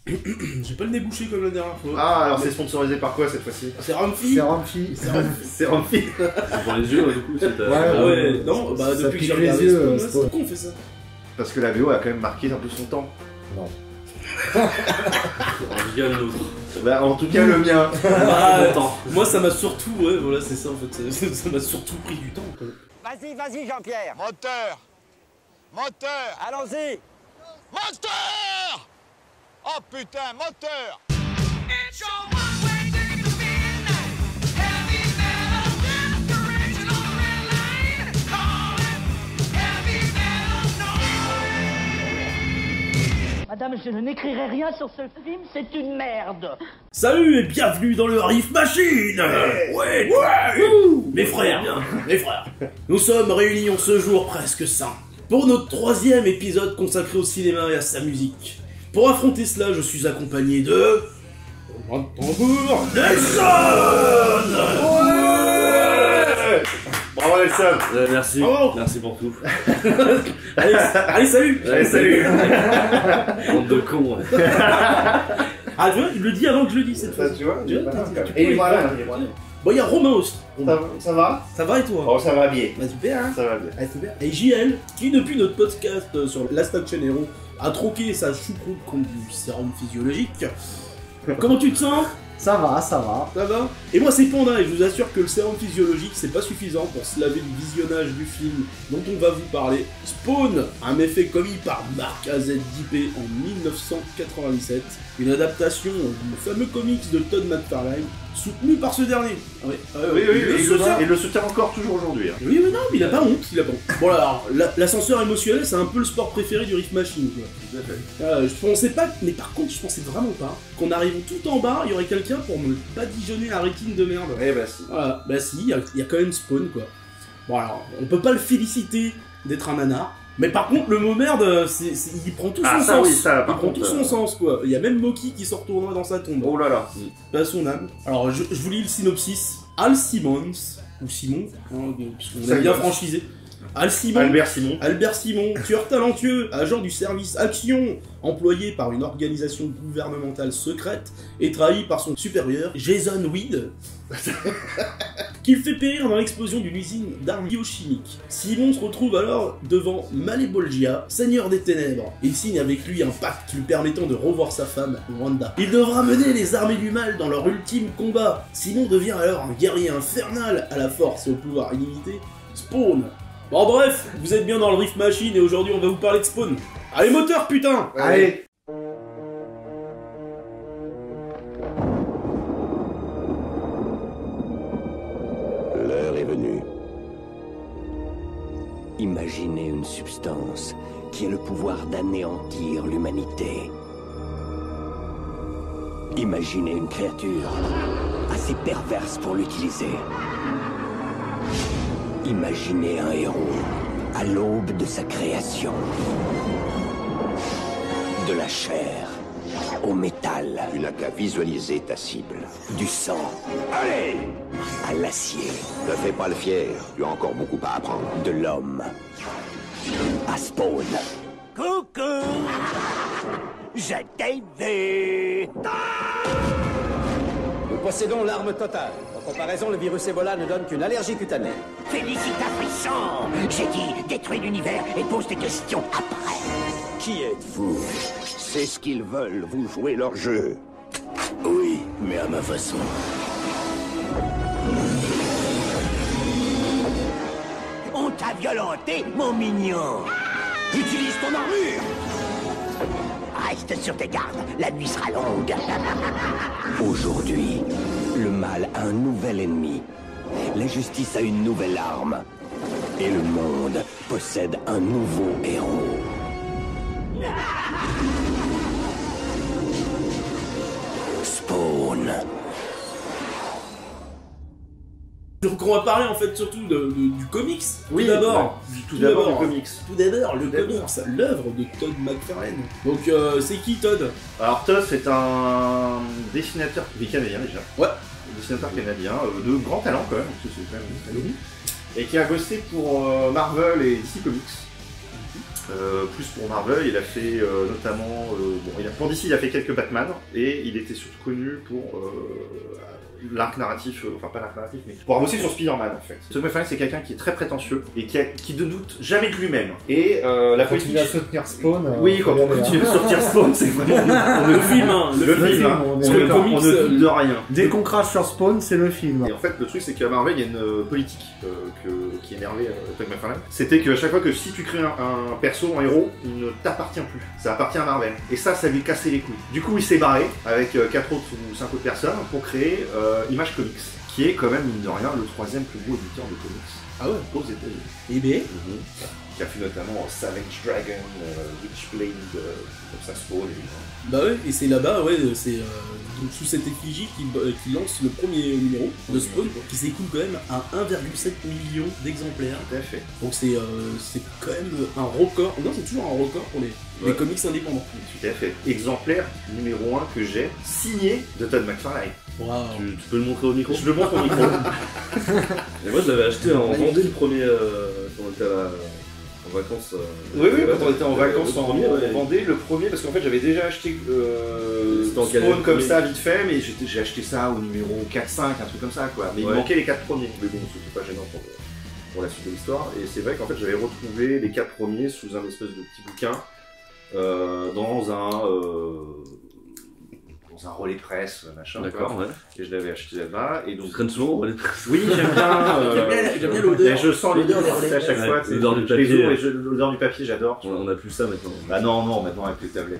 J'ai pas le nez bouché comme la dernière fois. Ah, alors c'est sponsorisé par quoi cette fois-ci? C'est Ramfi. C'est Ramfi. C'est Ramfi. Pour les yeux, du coup, c'est Ah ouais, non, bah Ça depuis que pique j'ai les regardé yeux, Spawn, Spawn. c'est pourquoi on fait ça? Parce que la BO a quand même marqué un peu son temps. Non. On rigole l'autre. Bah, en tout cas, le mien. Ah, Longtemps. moi ça m'a surtout, ouais, voilà, c'est ça en fait, ça m'a surtout pris du temps quoi. Vas-y, vas-y, Jean-Pierre. Moteur! Moteur! Allons-y. Moteur! Oh putain, moteur! Madame, je n'écrirai rien sur ce film, c'est une merde. Salut et bienvenue dans le Riff Machine. Ouais, mes frères, mes frères. Nous sommes réunis en ce jour presque saint pour notre 3e épisode consacré au cinéma et à sa musique. Pour affronter cela, je suis accompagné de... Tambour, Nelson. Bravo Nelson. Merci. Oh. Merci pour tout. allez, salut. Allez, salut. Bande de cons. Ouais. Ah, tu vois, il le dit avant que je le dise cette fois. Ça, tu vois, Tu vois, Et voilà, il est voilà. Bon, il y a Romain aussi. Romain. Ça va? Ça va et toi? Oh, ça va bien. Bah super, hein. Ça va bien. Ah, super. Et JL, qui depuis notre podcast sur Last Action Hero a troqué sa choucroute contre du sérum physiologique. Comment tu te sens? Ça va, ça va. Ça va? Et moi c'est Panda et je vous assure que le sérum physiologique c'est pas suffisant pour se laver du visionnage du film dont on va vous parler. Spawn, un effet commis par Mark AZDP en 1997, une adaptation du fameux comics de Todd McFarlane, soutenu par ce dernier. Oui, il le soutient encore toujours aujourd'hui. Hein. Oui, non, mais il a pas honte, il a pas honte. Bon alors, l'ascenseur émotionnel, c'est un peu le sport préféré du Riff Machine, quoi. Je pensais pas, mais par contre, je pensais vraiment pas qu'en arrivant tout en bas, il y aurait quelqu'un pour me badigeonner la rétine de merde. Eh bah si. Voilà, bah si, il y a quand même Spawn, quoi. Bon alors, on peut pas le féliciter d'être un nanar, mais par contre, le mot merde, il prend tout son sens. Oui, ça, Il prend tout son sens, quoi. Il y a même Moki qui se retournera dans sa tombe. Oh là là. Pas son âme. Alors, je vous lis le synopsis. Al Simmons, ou Simon, hein, parce qu'on a bien franchisé. Albert Simon, tueur talentueux, agent du service Action, employé par une organisation gouvernementale secrète et trahi par son supérieur, Jason Weed, qu'il fait périr dans l'explosion d'une usine d'armes biochimiques. Simon se retrouve alors devant Malebolgia, seigneur des ténèbres. Il signe avec lui un pacte lui permettant de revoir sa femme, Wanda. Il devra mener les armées du mal dans leur ultime combat. Simon devient alors un guerrier infernal à la force et au pouvoir illimité. Spawn. Bon bref, vous êtes bien dans le Riff Machine et aujourd'hui on va vous parler de Spawn. Allez moteur putain! Allez. L'heure est venue. Imaginez une substance qui a le pouvoir d'anéantir l'humanité. Imaginez une créature assez perverse pour l'utiliser. Imaginez un héros à l'aube de sa création. De la chair au métal. Tu n'as qu'à visualiser ta cible. Du sang. Allez! À l'acier. Ne fais pas le fier, tu as encore beaucoup à apprendre. De l'homme. À Spawn. Coucou! Je t'ai vu! Nous possédons l'arme totale. En comparaison, le virus Ebola ne donne qu'une allergie cutanée. Félicita puissant! J'ai dit détruis l'univers et pose tes questions après. Qui êtes-vous? C'est ce qu'ils veulent, vous jouez leur jeu. Oui, mais à ma façon. On t'a violenté, mon mignon! Utilise ton armure! Reste sur tes gardes, la nuit sera longue. Aujourd'hui, le mal a un nouvel ennemi. La justice a une nouvelle arme. Et le monde possède un nouveau héros. Spawn. Donc on va parler en fait surtout du comics. Oui, tout d'abord. Tout d'abord le comics. Tout d'abord le comics, l'œuvre de Todd McFarlane. Donc c'est qui Todd? Alors Todd c'est un dessinateur canadien déjà. Ouais. Un dessinateur canadien de grand talent quand même, parce que c'est quand même très lourd. Et qui a bossé pour Marvel et DC Comics. plus pour Marvel, il a fait notamment... pour DC, il a fait quelques Batman, et il était surtout connu pour l'arc narratif, enfin pas l'arc narratif, mais pour avoir bossé sur Spider-Man en fait. Todd McFarlane, c'est quelqu'un qui est très prétentieux, et qui ne doute jamais de lui-même. Et la politique... Quand il va soutenir Spawn... Oui, quand on continue à sortir Spawn, c'est vraiment... Le film, hein. Le film, on ne doute de rien. Dès qu'on crache sur Spawn, c'est le film. Et en fait, le truc, c'est qu'à Marvel, il y a une politique qui énervait Todd McFarlane. C'était qu'à chaque fois que si tu crées un perso, un héros, il ne t'appartient plus. Ça appartient à Marvel. Et ça lui cassait les couilles. Du coup, il s'est barré avec 4 autres ou 5 autres personnes pour créer Image Comics, qui est quand même, mine de rien, le 3e plus gros éditeur de comics. Ah ouais, aux États-Unis. Et bien Qui a fait notamment Savage Dragon, Witchblade, comme ça, Spawn, évidemment. Bah ouais, et c'est là-bas, ouais, c'est donc sous cette effigie qu'il lance le premier numéro de Spawn, qui s'écoule quand même à 1,7 million d'exemplaires. Tout à fait. Donc c'est quand même un record, non c'est toujours un record pour les comics indépendants. Tout à fait. Exemplaire numéro 1 que j'ai, signé de Todd McFarlane. Wow. Tu peux le montrer au micro? Je le montre au micro. Et moi je l'avais acheté en vendait le premier quand on était en vacances. Oui, quand on était en vacances, on ouais. vendait le premier parce qu'en fait j'avais déjà acheté Spawn comme ça vite fait, mais j'ai acheté ça au numéro 4-5, un truc comme ça quoi. Mais il manquait les 4 premiers. Mais bon, c'était pas gênant pour la suite de l'histoire. Et c'est vrai qu'en fait j'avais retrouvé les 4 premiers sous un espèce de petit bouquin dans un relais presse, machin. D'accord, ouais. Et je l'avais acheté là-bas. Et donc... Tu traînes souvent au relais presse? Oui, j'aime bien. J'aime bien l'odeur. Je sens l'odeur des relais à chaque fois. L'odeur du papier. L'odeur du papier, j'adore. On a plus ça maintenant. Bah non, maintenant avec les tablettes.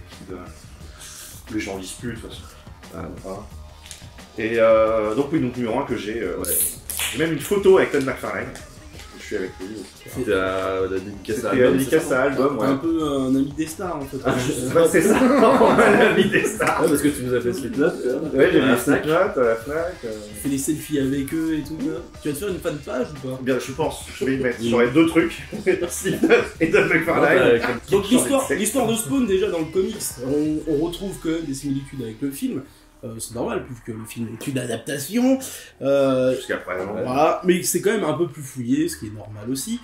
Les gens lisent plus de toute façon. Voilà. Et donc oui, donc numéro 1 que j'ai. J'ai même une photo avec Todd McFarlane. Je suis avec lui aussi. C'était à la dédicace à album. C'était dédicace à album, ouais. Un peu un ami des stars en fait. C'est ça, un ami des stars. Ouais, parce que tu nous as fait Slipknot. Ouais, j'ai mis Slipknot à la Fnac. Tu fais des selfies avec eux et tout. Tu vas te faire une fan page ou pas? Bien, je pense. Je vais y mettre. J'aurai 2 trucs. Slipknot et Todd McFarlane. Donc l'histoire de Spawn déjà dans le comics, on retrouve quand même des similitudes avec le film. C'est normal, puisque le film est une adaptation. Jusqu'à présent. Voilà, mais c'est quand même un peu plus fouillé, ce qui est normal aussi.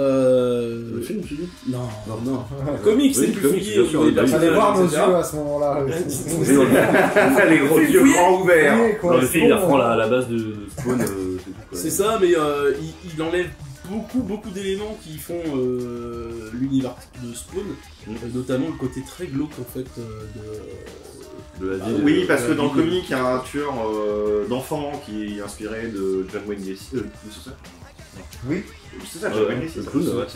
Le film, tu dis? Non. Le comics, c'est plus fouillé. Allez voir nos yeux à ce moment-là. Les gros yeux grands ouverts. Dans le film, il reprend la base de Spawn. C'est ça, mais il enlève beaucoup d'éléments qui font l'univers de Spawn, notamment le côté très glauque en fait de la ville. Oui, parce que dans le comic, il y a un tueur d'enfants qui est inspiré de John Wayne Gacy. C'est ça? Oui. C'est ça, John Wayne Gacy. Le clown, ouais.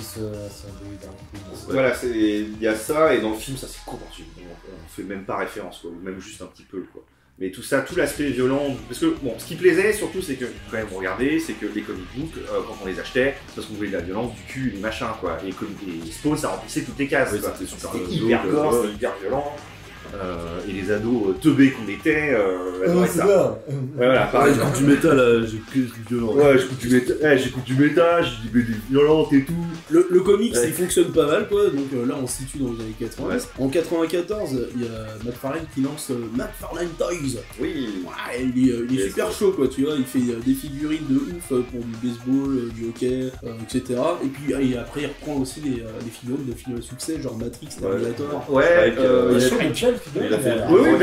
Voilà, il y a ça, et dans le film, ça c'est complètement. On fait même pas référence, quoi, ou même juste un petit peu, quoi. Mais tout ça, tout l'aspect violent, parce que bon, ce qui plaisait surtout, c'est que quand même regardez, c'est que les comic books, quand on les achetait, c'est parce qu'on voulait de la violence, du cul, du machin, quoi. Et Spawn, ça remplissait toutes les cases, quoi. C'était hyper gore, c'était hyper violent. Et les ados teubés qu'on était, adoraient ça. Voilà, pareil. J'écoute du métal, j'écoute du violent. Ouais, j'écoute du métal, j'ai des violentes et tout. Le comics, il fonctionne pas mal, quoi. Donc là, on se situe dans les années 80. Ouais. En 94, il y a McFarlane qui lance McFarlane Toys. Oui. Ouais, il est super chaud, quoi. Tu vois, il fait des figurines de ouf pour du baseball, du hockey, etc. Et puis après, il reprend aussi des figurines de films à succès, genre Matrix, Terminator. Ouais. Il a fait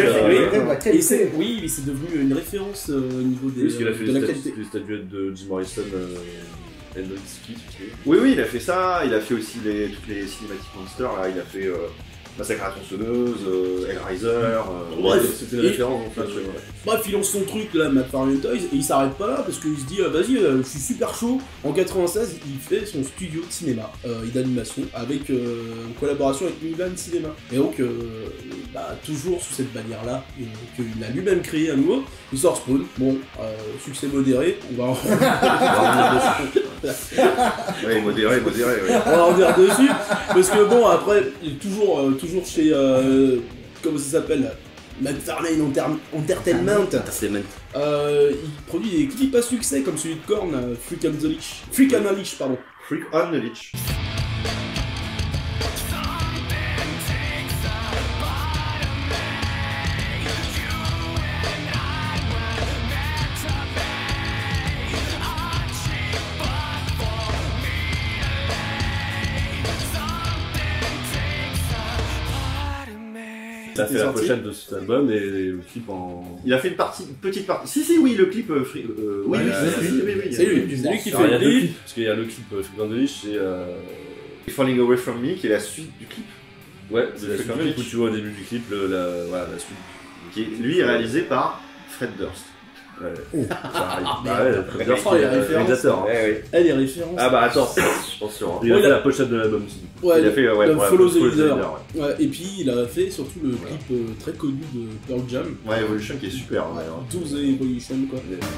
oui, mais c'est devenu une référence au niveau de la qualité. Les statuettes de Jim Morrison, Endowski. Oui, il a fait ça. Il a fait aussi toutes les cinématiques Monster. Là, il a fait Massacre à la tronçonneuse, Hellraiser. Bref, c'était une référence en fait. Bref, il lance son truc là, McFarlane Toys, et il s'arrête pas là parce qu'il se dit vas-y, je suis super chaud. En 96, il fait son studio de cinéma et d'animation avec en collaboration avec Milan Cinéma. Et donc, toujours sous cette bannière-là, qu'il a lui-même créé à nouveau, il sort Spawn. Bon, succès modéré, on va en revenir dessus. Oui, modéré, oui. On va en revenir dessus, parce que bon, après, il est toujours chez, comment ça s'appelle, McFarlane Entertainment. Il produit des clips à succès comme celui de Korn, Freak on the Leash. Freak on the Leash. Il a fait la pochette de cet album et le clip en. Il a fait une petite partie. Si, oui, le clip. Oui, c'est lui qui fait le clip. Parce qu'il y a le clip Freak on the Leash et. Falling Away From Me, qui est la suite du clip. Ouais, c'est la suite du clip où tu vois au début du clip la suite. Qui est, lui, est réalisé par Fred Durst. Ouais. Fred Durst, il est réalisateur. Elle est référence. Ah bah attends, attention. Il a fait la pochette de l'album aussi. Ouais, il a fait Follow the Leader. Ouais, et puis il a fait surtout le clip très connu de Pearl Jam. Ouais, Evolution qui est super. To the Evolution quoi.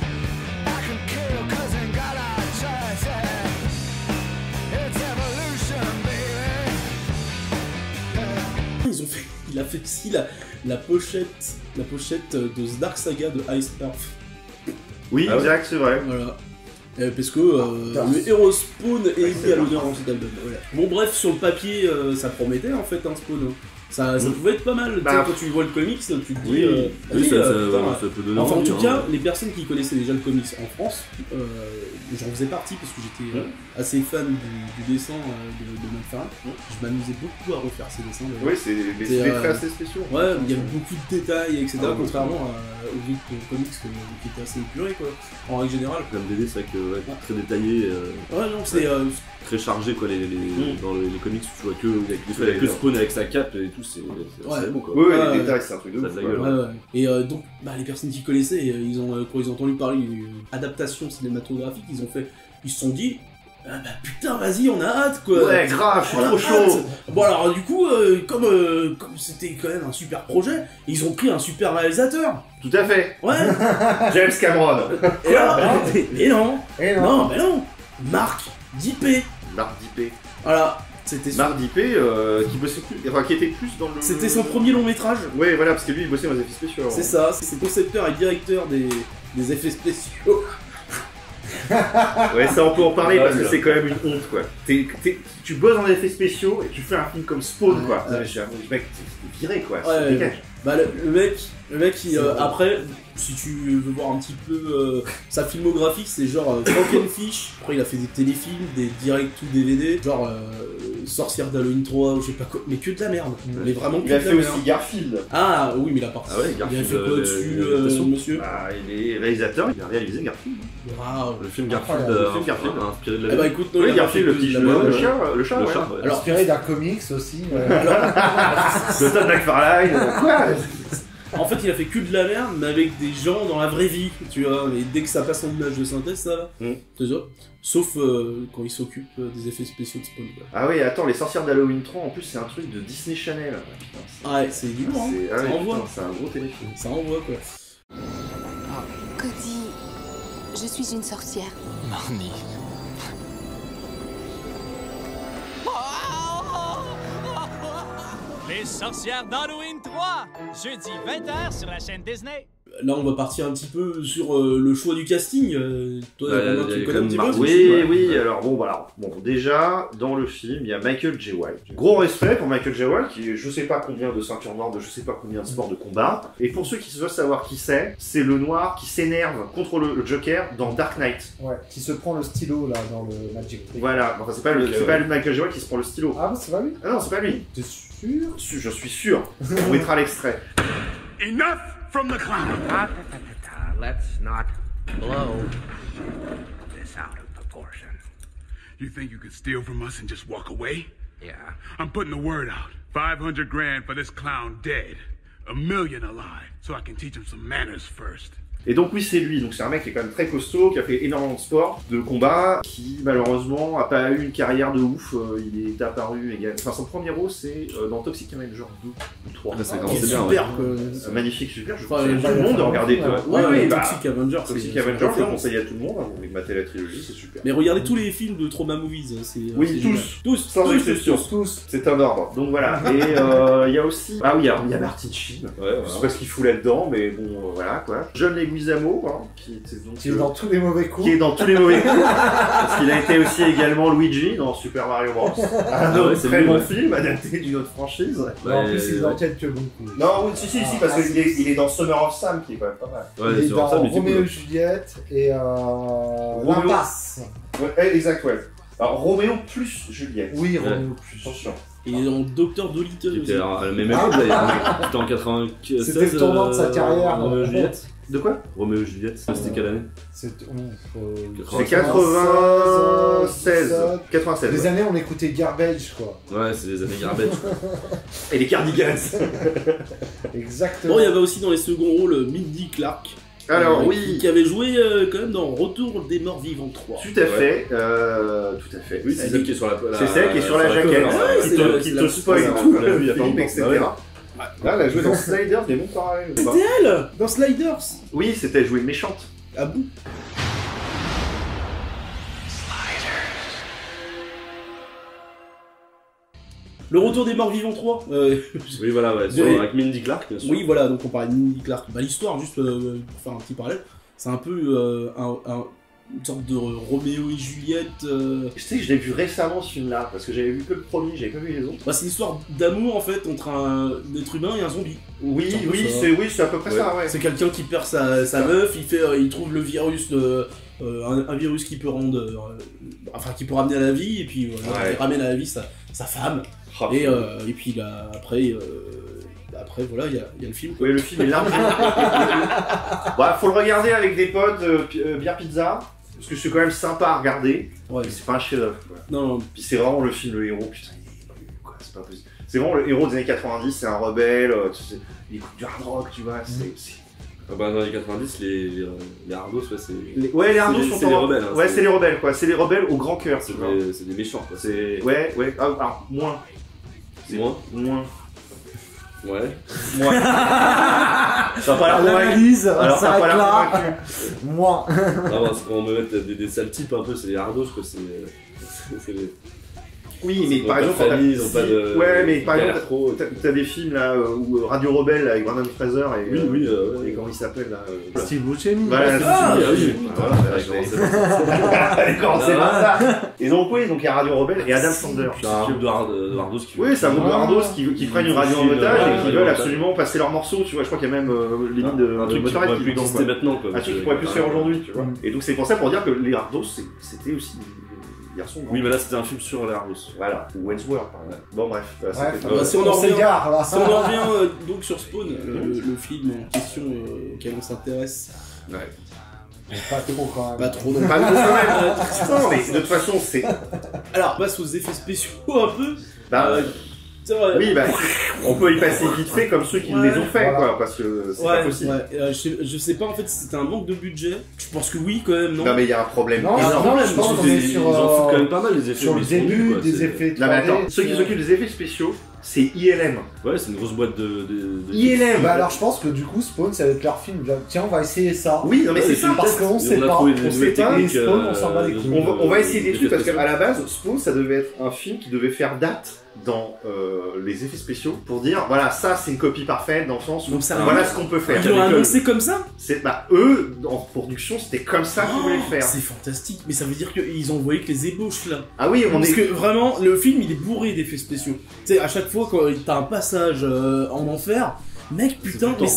Il a fait aussi la pochette de The Dark Saga de Ice Earth. Oui, exact, c'est vrai. Voilà. Parce que le héros Spawn est mis à l'honneur dans cet album. Voilà. Bon bref, sur le papier, ça promettait en fait un Spawn. Ça pouvait être pas mal. Quand tu vois le comics, tu te dis. Oui, ça peut donner. Enfin, en tout cas, les personnes qui connaissaient déjà le comics en France, j'en faisais partie parce que j'étais assez fan du dessin de McFarlane. Je m'amusais beaucoup à refaire ces dessins. Oui, c'est des traits assez spéciaux. Ouais, il y avait beaucoup de détails, etc. Contrairement aux autres comics qui étaient assez épurés, quoi. En règle générale. Comme BD, c'est vrai que très détaillé. Ouais, non, c'est. Très chargé, quoi. Dans les comics, tu vois que Spawn avec sa cape et tout, c'est bon, quoi. Oui, les détails, c'est un truc de ouf. Et donc, les personnes qui connaissaient, quand ils ont entendu parler d'une adaptation cinématographique, ils se sont dit. Ah bah putain, vas-y, on a hâte quoi! Ouais, grave, je suis trop chaud! Bon, alors, du coup, comme c'était quand même un super projet, ils ont pris un super réalisateur! Tout à fait! Ouais! James Cameron! Et là, non! Marc Dippé! Marc Dippé. Voilà, c'était Marc Dippé, qui était plus dans le. C'était son premier long métrage! Ouais, voilà, parce que lui, il bossait dans les effets spéciaux. C'est ça, c'est concepteur et directeur des effets spéciaux. Ouais, ça on peut en parler parce que c'est quand même une honte quoi. Tu bosses dans les effets spéciaux et tu fais un film comme Spawn quoi. Mec, t'es viré quoi. Ouais. Bah le mec après, si tu veux voir un petit peu sa filmographie, c'est genre Frankenfish. Après il a fait des téléfilms, des direct ou DVD, genre Sorcière d'Halloween 3 ou je sais pas quoi, mais que de la merde. Mais vraiment que de la merde. Il a fait aussi Garfield. Ah oui, mais il a parti. Ah ouais, Garfield. Il a fait quoi dessus, monsieur? Ah, il est réalisateur, il a réalisé Garfield. Waouh. Le film Garfield, inspiré de la. Eh bah écoute, oui, Garfield, le petit le chat. Alors inspiré d'un comics aussi. Le Todd McFarlane. Quoi? En fait, il a fait que de la merde, mais avec des gens dans la vraie vie, tu vois. Mais dès que ça passe en image de synthèse, ça va. C'est ça. Sauf quand il s'occupe des effets spéciaux de Spawn. Ah oui, attends, les sorcières d'Halloween 3, en plus, c'est un truc de Disney Channel. Ah ouais, c'est du lourd, hein. Ça envoie. C'est un gros téléfilm. Ça envoie, quoi. Cody, je suis une sorcière. Marnie. Les sorcières d'Halloween 3, jeudi 20h sur la chaîne Disney. Là, on va partir un petit peu sur le choix du casting. Toi, tu connais un petit peu? Oui. Alors bon, déjà dans le film, il y a Michael J. White. Gros respect pour Michael J. White, qui je sais pas combien de ceintures noires, de je sais pas combien de sports de combat. Et pour ceux qui veulent savoir qui c'est le noir qui s'énerve contre le Joker dans Dark Knight. Ouais, qui se prend le stylo là dans le Magic Trick. Voilà, enfin c'est pas le Michael J. White qui se prend le stylo. Ah, c'est pas lui? Ah non, c'est pas lui. T'es sûr? Je suis sûr. On mettra l'extrait. Enough from the clown. Let's not blow this out of proportion. You think you could steal from us and just walk away? Yeah. I'm putting the word out. 500 grand for this clown dead. $1 million alive. So I can teach him some manners first. Et donc oui, c'est lui, donc c'est un mec qui est quand même très costaud, qui a fait énormément de sport, de combat, qui malheureusement a pas eu une carrière de ouf, il est apparu également. Enfin son premier rôle c'est dans Toxic Avenger 2 ou 3. Ça c'est super, magnifique, super, je conseille à tout le monde de regarder. Oui, Toxic Avenger, je le conseille à tout le monde, vous voulez mater la trilogie, c'est super. Mais regardez tous les films de Trauma Movies, oui, tous, sans exception, tous. C'est un ordre, donc voilà. Et il y a aussi, il y a Martin Sheen, je sais pas ce qu'il fout là-dedans, mais bon, voilà quoi. John Leguizamo, qui est dans tous les mauvais coups. Qui est dans tous les mauvais coups. Parce qu'il a été aussi également Luigi dans Super Mario Bros. Un autre très bon film adapté d'une autre franchise. En plus, il est dans quelques bons coups. Non, oui, si, parce qu'il est dans Summer of Sam, qui est quand même pas mal. Il est dans Roméo et Juliette et L'Impasse. Ouais, exact, ouais. Alors, Roméo plus Juliette. Oui, Roméo plus. Attention. Et en Docteur Dolittle. C'était à la même époque d'ailleurs. C'était en 96. C'était le tournant de sa carrière. Roméo et Juliette. De quoi? Roméo et Juliette. C'était quelle année? C'est 96. 96. Les années où on écoutait Garbage, quoi. Ouais, c'est les années Garbage. Et les Cardigans. Exactement. Bon, il y avait aussi dans les seconds rôles Mindy Clark. Alors oui, qui avait joué quand même dans Retour des Morts Vivants 3. Tout à fait, tout à fait. Oui, c'est celle qui est sur la. C'est celle qui est sur la jaquette, qui te spoil tout le film, etc. Là, elle a joué dans Sliders, des bons pareils. C'était elle dans Sliders. Oui, c'était elle jouait méchante. À bout. Le Retour des Morts Vivants 3. Oui, voilà, ouais, avec Mindy Clark, bien sûr. Oui, voilà, donc on parlait de Mindy Clark. Bah, l'histoire, juste pour faire un petit parallèle, c'est un peu une sorte de Roméo et Juliette. Je sais que je l'ai vu récemment ce film-là, parce que j'avais vu que le premier, j'avais pas vu les autres. Bah, c'est une histoire d'amour en fait entre un être humain et un zombie. Oui, c'est à peu près ça, ouais. C'est quelqu'un qui perd sa meuf, il trouve le virus un virus qui peut rendre. Qui peut ramener à la vie, et puis voilà, il ramène à la vie sa femme. Et puis là, après voilà, il y a le film. Oui, le film est large. Bah, faut le regarder avec des potes, bière pizza, parce que c'est quand même sympa à regarder. Ouais. C'est pas un chef-d'œuvre. Non. Puis c'est vraiment le film, le héros, putain, c'est pas possible. C'est vraiment le héros des années 90, c'est un rebelle, il écoute du hard rock, tu vois, Ah bah dans les 90, les hardos, ouais, c'est... Ouais, les hardos sont les rebelles. Hein, ouais, c'est les rebelles, quoi. C'est les rebelles au grand cœur. C'est des méchants, quoi. Ouais. Alors, moins. Moins. Ouais. Moins. Ça va pas l'air l'analyse, alors ça va pas l'air convaincu. Moins. Ah bah, c'est quand on me met des sales types un peu, c'est les hardos, quoi. C'est les... Oui, mais par exemple, ouais, mais par exemple, t'as des films là où Radio Rebelle avec Brandon Fraser et et comment il s'appelle là Steve Buscemi. Voilà, c'est pas ça. Et donc oui, donc il y a Radio Rebelle et Adam Sandler. C'est un groupe de hardos qui... Oui, c'est un groupe de hardos qui prennent une radio en otage et qui veulent absolument passer leurs morceaux, tu vois. Je crois qu'il y a même les lignes de motorettes qui existent maintenant, quoi. Un truc qui pourrait plus se faire aujourd'hui, tu vois. Et donc c'est pour ça, pour dire que les hardos, c'était aussi garçon. Oui, mais là c'était un film sur les hardos. Voilà, ou Wentworth par exemple. Bon, bref. Si on en revient donc sur Spawn, le film en question auquel on s'intéresse. Ouais. Pas trop quand même. Pas trop non. Pas trop quand même. Non, mais de toute façon, c'est. Alors, on passe aux effets spéciaux un peu. Oui, bah, on peut y passer vite fait comme ceux qui les ont fait, quoi, parce que c'est pas possible. Je sais pas en fait si c'était un manque de budget. Je pense que oui, quand même, non? Non, mais il y a un problème. Non, je pense qu'on est sur. Ils en foutent quand même pas mal les effets. Sur le début des effets. Non, mais attends, ceux qui s'occupent des effets spéciaux, c'est ILM. Ouais, c'est une grosse boîte de... ILM. Bah alors je pense que du coup Spawn ça va être leur film. Tiens, on va essayer ça. Oui, non mais c'est ça parce qu'on sait pas. On sait pas. Et Spawn, on s'en bat les couilles. On va essayer des trucs parce qu'à la base, Spawn ça devait être un film qui devait faire date dans les effets spéciaux pour dire voilà, ça c'est une copie parfaite dans le sens où voilà ce qu'on peut faire. Ils l'ont annoncé comme ça? Eux en production c'était comme ça qu'ils voulaient faire. C'est fantastique, mais ça veut dire qu'ils ont envoyé que les ébauches là. Ah oui, parce que vraiment le film il est bourré d'effets spéciaux. Tu sais, à chaque fois quand t'as un passage en enfer, mec putain, mais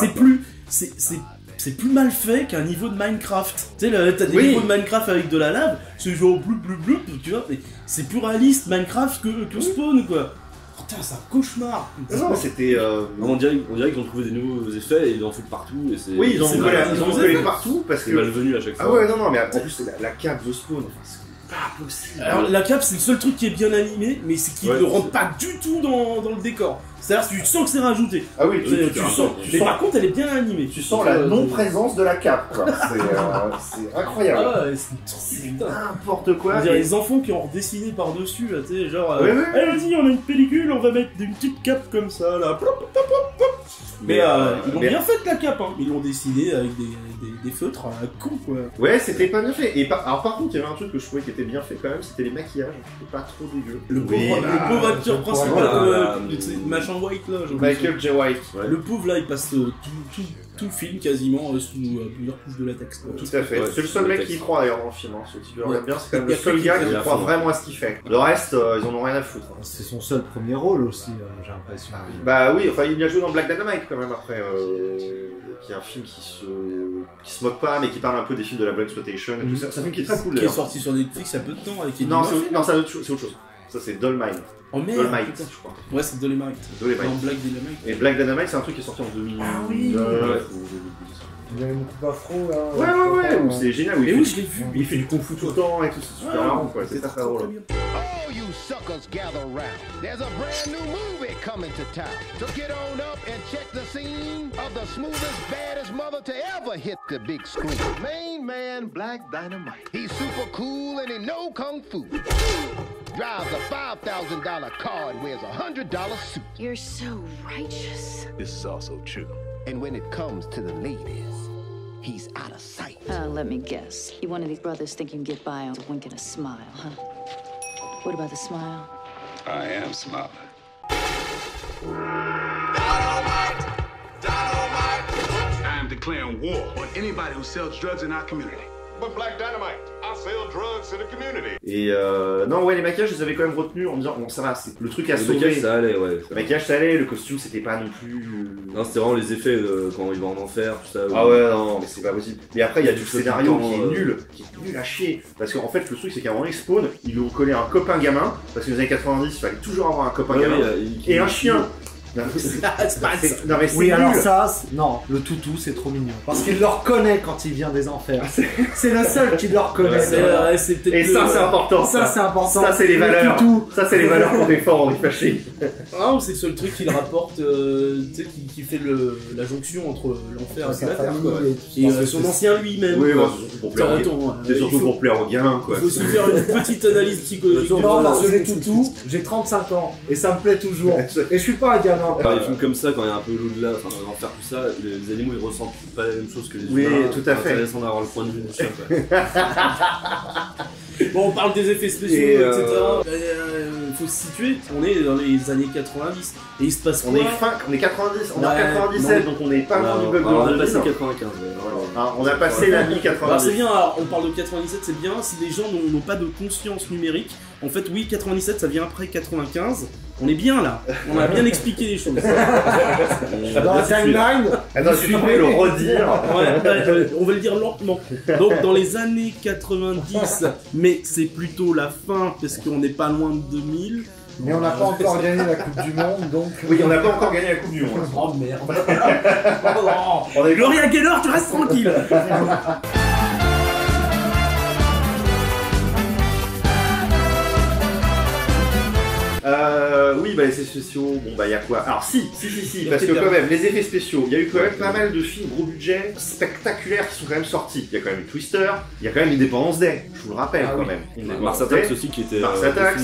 c'est plus mal fait qu'un niveau de Minecraft. Tu sais, t'as des niveaux de Minecraft avec de la lave, c'est genre blou, tu vois, mais c'est plus réaliste Minecraft que Spawn, quoi. Putain, c'est un cauchemar. Non, c'était. On dirait qu'ils ont trouvé des nouveaux effets et ils en foutent partout. Et oui, ils ont collé partout parce que. C'est malvenu à chaque fois. Ah ouais, non, mais en plus, la cape de Spawn, c'est pas possible. Alors, la cape, c'est le seul truc qui est bien animé, mais c'est qu'il ne rentre pas du tout dans le décor. C'est-à-dire que tu sens que c'est rajouté. Ah oui, tu sens. Mais par contre, elle est bien animée. Tu sens la non-présence de la cape, quoi. C'est incroyable. Ah ouais, c'est n'importe quoi. On dirait les enfants qui ont redessiné par-dessus, là, tu sais, genre... vas-y, on a une pellicule, on va mettre une petite cape comme ça, là. Mais ils l'ont bien fait la cape, hein. Ils l'ont dessiné avec des feutres à con, quoi. Ouais, c'était pas bien fait. Et alors par contre, il y avait un truc que je trouvais qui était bien fait quand même, c'était les maquillages. C'était pas trop dégueu. Le pauvre acteur principal, machin White là, Michael J. White. Ouais. Le pauvre là, il passe tout le film quasiment sous plusieurs couches de latex. Quoi. Tout à fait. C'est le seul mec qui y croit d'ailleurs dans le film. Hein. Si tu le regardes bien, c'est quand même le seul gars qui croit vraiment à ce qu'il fait. Le reste, ils en ont rien à foutre. C'est son seul premier rôle aussi, j'ai l'impression. Bah oui, enfin il a joué dans Black Dynamite quand même après. Qui est un film qui se moque pas mais qui parle un peu des films de la Blaxploitation et tout ça. C'est un film qui est très cool. Qui est sorti sur Netflix il y a peu de temps avec Non, c'est autre chose. Ça c'est Dolmine. Oh merde, Dolomite, je crois. Ouais, c'est Dolomite. Non, Black Dynamite. Et Black Dynamite, c'est un truc qui est sorti en 2000. Ah oui. Il y a une coupe afro là. Ouais, c'est génial. Mais oui, je l'ai vu. Il fait du kung fu tout le temps et tout, c'est super marrant quoi. C'est très drôle. All you suckers gather round. There's a brand new movie coming to town. So get on up and check the scene of the smoothest, baddest mother to ever hit the big screen. Main man, Black Dynamite. He's super cool and he know kung fu. Drives a $5,000 car and wears a $100 suit. You're so righteous. This is also true. And when it comes to the ladies, he's out of sight. Let me guess. You one of these brothers think you can get by on a wink and a smile, huh? What about the smile? I am smiling. I am declaring war on anybody who sells drugs in our community. But Black Dynamite, I sell drugs in the community. Et non, ouais, les maquillages, je les avais quand même retenus en me disant, bon, ça va, c'est le truc à sauver. Le maquillage, ça allait, ouais. Le maquillage, ça allait, le costume, c'était pas non plus. Non, c'était vraiment les effets quand ils vont en enfer, tout ça. Ah ouais, non, mais c'est pas possible. Mais après, il y a du scénario qui est nul à chier. Parce qu'en fait, le truc, c'est qu'à un moment, ils spawn, ils lui ont collé un copain gamin, parce que dans les années 90, il fallait toujours avoir un copain gamin, et un chien. Non, mais c'est oui, nul. alors ça, non, le toutou c'est trop mignon. Parce qu'il le reconnaît quand il vient des enfers. C'est le seul qui le reconnaît. Et ça, c'est important. Ça, c'est important. Ça, c'est les valeurs. Ça, c'est les valeurs qu'on défend en fâché. Ah, c'est le seul truc qu'il rapporte, tu sais, qui fait la jonction entre l'enfer et la terre, quoi. Et son ancien lui-même. Oui, c'est surtout pour plaire aux gamins, quoi. Il faut aussi faire une petite analyse psychologique. Non, parce que les toutous, j'ai 35 ans et ça me plaît toujours. Et je suis pas un gamin. Les films comme ça, quand il y a un peu l'au-delà, enfin dans l'enfer, tout ça, les animaux ils ressentent pas la même chose que les humains. Oui, tout à fait. C'est intéressant d'avoir le point de vue du chien, quoi. Bon, on parle des effets spéciaux, etc. Il faut se situer, on est dans les années 90. Et il se passe quoi? On est 90, on est en 97, donc on est pas loin du bug de on a passé 95. On a passé la mi-90. Alors c'est bien, alors, on parle de 97, c'est bien si les gens n'ont pas de conscience numérique. En fait, oui, 97, ça vient après 95. On est bien là, on a bien expliqué les choses. Dans la timeline, tu peux le redire. On va le dire lentement. Donc dans les années 90, mais c'est plutôt la fin parce qu'on n'est pas loin de 2000. Mais on n'a pas encore gagné la Coupe du Monde, donc... Oui, on n'a pas encore gagné la Coupe du Monde. Oh merde. Gloria Gaynor, tu restes tranquille. Oui, bah les effets spéciaux, bon bah y a quoi? Alors si, parce que quand même, les effets spéciaux, il y a eu quand même pas mal de films gros budget, spectaculaires qui sont quand même sortis. Il y a quand même eu Twister, il y a quand même Independence Day, je vous le rappelle quand même. Mars Attacks aussi qui était Mars Attacks.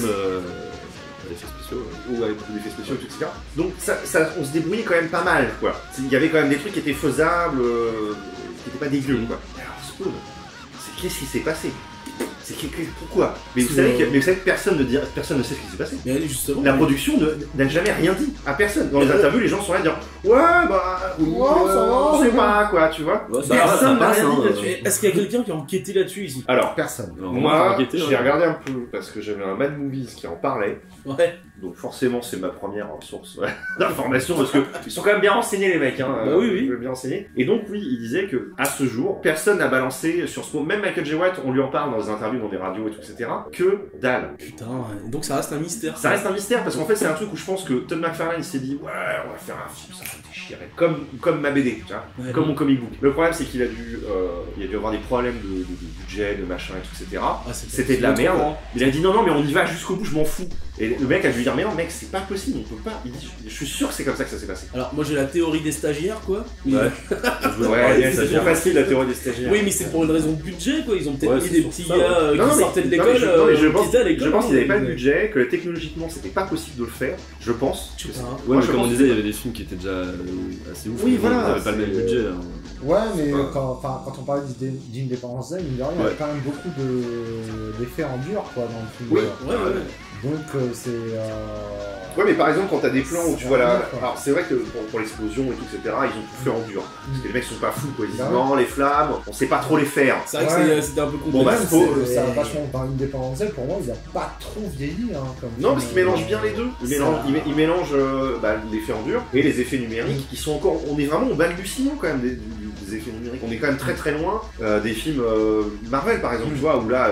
Effets spéciaux. Ou avec beaucoup d'effets spéciaux, etc. Donc ça, on se débrouillait quand même pas mal, quoi. Il y avait quand même des trucs qui étaient faisables, qui étaient pas dégueux, quoi. Alors Spawn, qu'est-ce qui s'est passé? Pourquoi? Mais vous savez que personne ne sait ce qui s'est passé. Mais justement, la production n'a jamais rien dit à personne. Dans les interviews, les gens sont là à dire ouais, bah, on sait pas quoi, tu vois. Personne n'a rien dit là-dessus. Est-ce qu'il y a quelqu'un qui a enquêté là-dessus ici? Alors, personne. Moi, j'ai regardé un peu parce que j'avais un Mad Movies qui en parlait. Ouais. Donc forcément, c'est ma première source d'information parce que ils sont quand même bien renseignés les mecs. Hein, bah oui. Bien renseignés. Et donc oui, il disait que à ce jour, personne n'a balancé sur ce mot. Même Michael J. White, on lui en parle dans des interviews, dans des radios et tout, etc. Que dalle. Putain. Donc ça reste un mystère. Ça reste un mystère parce qu'en fait, c'est un truc où je pense que Todd McFarlane s'est dit ouais, on va faire un film, ça va me déchirer. Comme ma BD, tu vois, comme mon comic book. Le problème, c'est qu'il a dû avoir des problèmes de budget, de machin et tout, etc. C'était de la merde. Il a dit non, mais on y va jusqu'au bout, je m'en fous. Et le mec a dû dire mais non mec, c'est pas possible, on peut pas. Il dit je suis sûr que c'est comme ça que ça s'est passé. Alors moi j'ai la théorie des stagiaires quoi. Ouais. C'est trop facile la théorie des stagiaires. Oui mais c'est pour une raison de budget quoi, ils ont peut-être mis des petits gars qui sortaient de l'école. Je pense qu'ils n'avaient pas le budget, que technologiquement c'était pas possible de le faire, je pense. Ouais mais comme on disait, il y avait des films qui étaient déjà assez ouf. Oui voilà. Ils n'avaient pas le même budget. Ouais mais quand on parlait d'Independence Day, il y a quand même beaucoup d'effets en dur quoi dans le film. Oui. Donc c'est... Ouais mais par exemple quand t'as des plans où tu vois là... Alors c'est vrai que pour l'explosion et tout etc, ils ont tout fait en dur. Parce que les mecs sont pas fous quoi, ils disent non les flammes, on sait pas trop les faire. C'est vrai que c'était un peu compliqué. Bon bah ça a vachement dans Independence Day, pour moi il a pas trop vieilli hein, non parce qu'il mélange bien les deux. Il mélange l'effet en dur et les effets numériques qui sont encore... On est vraiment au balbutiement quand même des effets numériques. On est quand même très loin des films Marvel par exemple, tu vois, où là...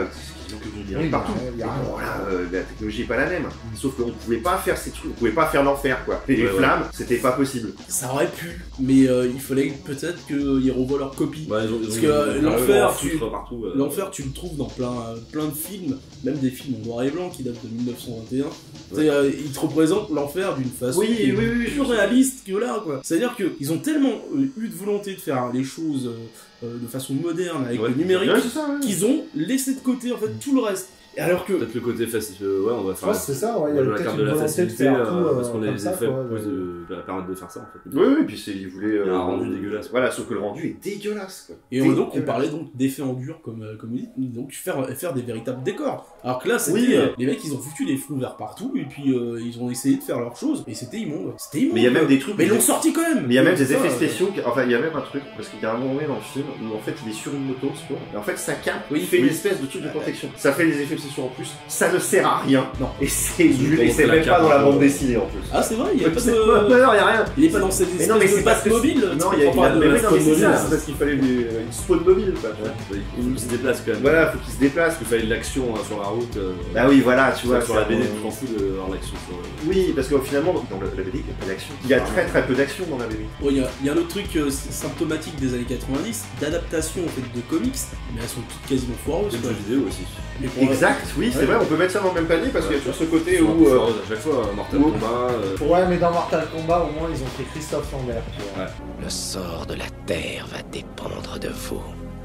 il arrive partout. Voilà, la technologie est pas la même. Sauf qu'on pouvait pas faire ces trucs, on pouvait pas faire l'enfer quoi. Et les flammes, c'était pas possible. Ça aurait pu, mais il fallait peut-être qu'ils revoient leur copie. Parce que l'enfer, tu le trouves dans plein de films, même des films en noir et blanc qui datent de 1921. Ils te représentent l'enfer d'une façon plus réaliste que là, quoi. C'est-à-dire qu'ils ont tellement eu de volonté de faire les choses de façon moderne avec le numérique qu'ils ont laissé de côté en fait tout le reste. Alors que peut-être le côté facile, on va faire c'est ça, il y a la carte de la facilité parce qu'on a les effets qui va permettre de faire ça en fait. Oui, puis ils voulaient un rendu dégueulasse. Voilà, sauf que le rendu est dégueulasse quoi. Et donc on parlait donc d'effets en dur comme vous dites, donc faire des véritables décors. Alors que là c'était les mecs ils ont foutu des fonds verts partout et puis ils ont essayé de faire leurs choses et c'était immonde. Mais il y a même des trucs. Mais ils l'ont sorti quand même. Mais il y a même des effets spéciaux. Enfin il y a même un truc parce qu'il y a un moment donné dans le film où en fait il est sur une moto et en fait sa cape il fait une espèce de truc de protection. Ça fait des effets spéciaux en plus. Ça ne sert à rien. Non. Et c'est nul. Et c'est même pas dans la bande dessinée en plus. Ah c'est vrai, il y a pas de. Non, il y a rien. Il est pas dans cette espèce de passe mobile. Non, il y a pas de spawn mobile. C'est parce qu'il fallait une spawn mobile. Il se déplace quand même. Voilà, faut qu'il se déplace. Il fallait de l'action sur la route. Ah oui, voilà, tu vois. Sur la BD, tu t'en fous d'avoir l'action. Oui, parce que finalement, dans la BD, il n'y a pas d'action. Il y a très peu d'action dans la BD. Il y a un autre truc symptomatique des années 90, d'adaptation en fait de comics, mais elles sont toutes quasiment foireuses. Des jeux vidéo aussi. Exact, oui, c'est vrai, on peut mettre ça dans le même panier parce qu'il y a toujours ce côté où. À chaque fois, Mortal Kombat. Ouais, mais dans Mortal Kombat, au moins, ils ont pris Christophe Lambert. Ouais. Le sort de la Terre va dépendre de vous.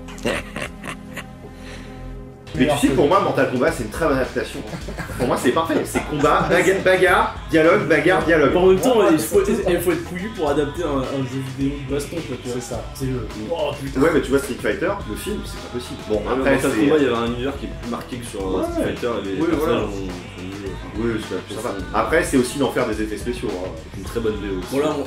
Mais tu sais que pour moi, Mortal Kombat, c'est une très bonne adaptation. Pour moi, c'est parfait. C'est combat, bagarre, dialogue, bagarre, dialogue. En même temps, il faut être couillu pour adapter un jeu vidéo de baston. C'est ça. C'est le. Oh putain. Ouais, mais tu vois, Street Fighter, le film, c'est pas possible. Bon, après, Mortal Kombat, il y avait un univers qui est plus marqué que sur Street Fighter. Et les personnages oui, c'est sympa. Après, c'est aussi d'en faire des effets spéciaux. Une très bonne vidéo. Bon, là,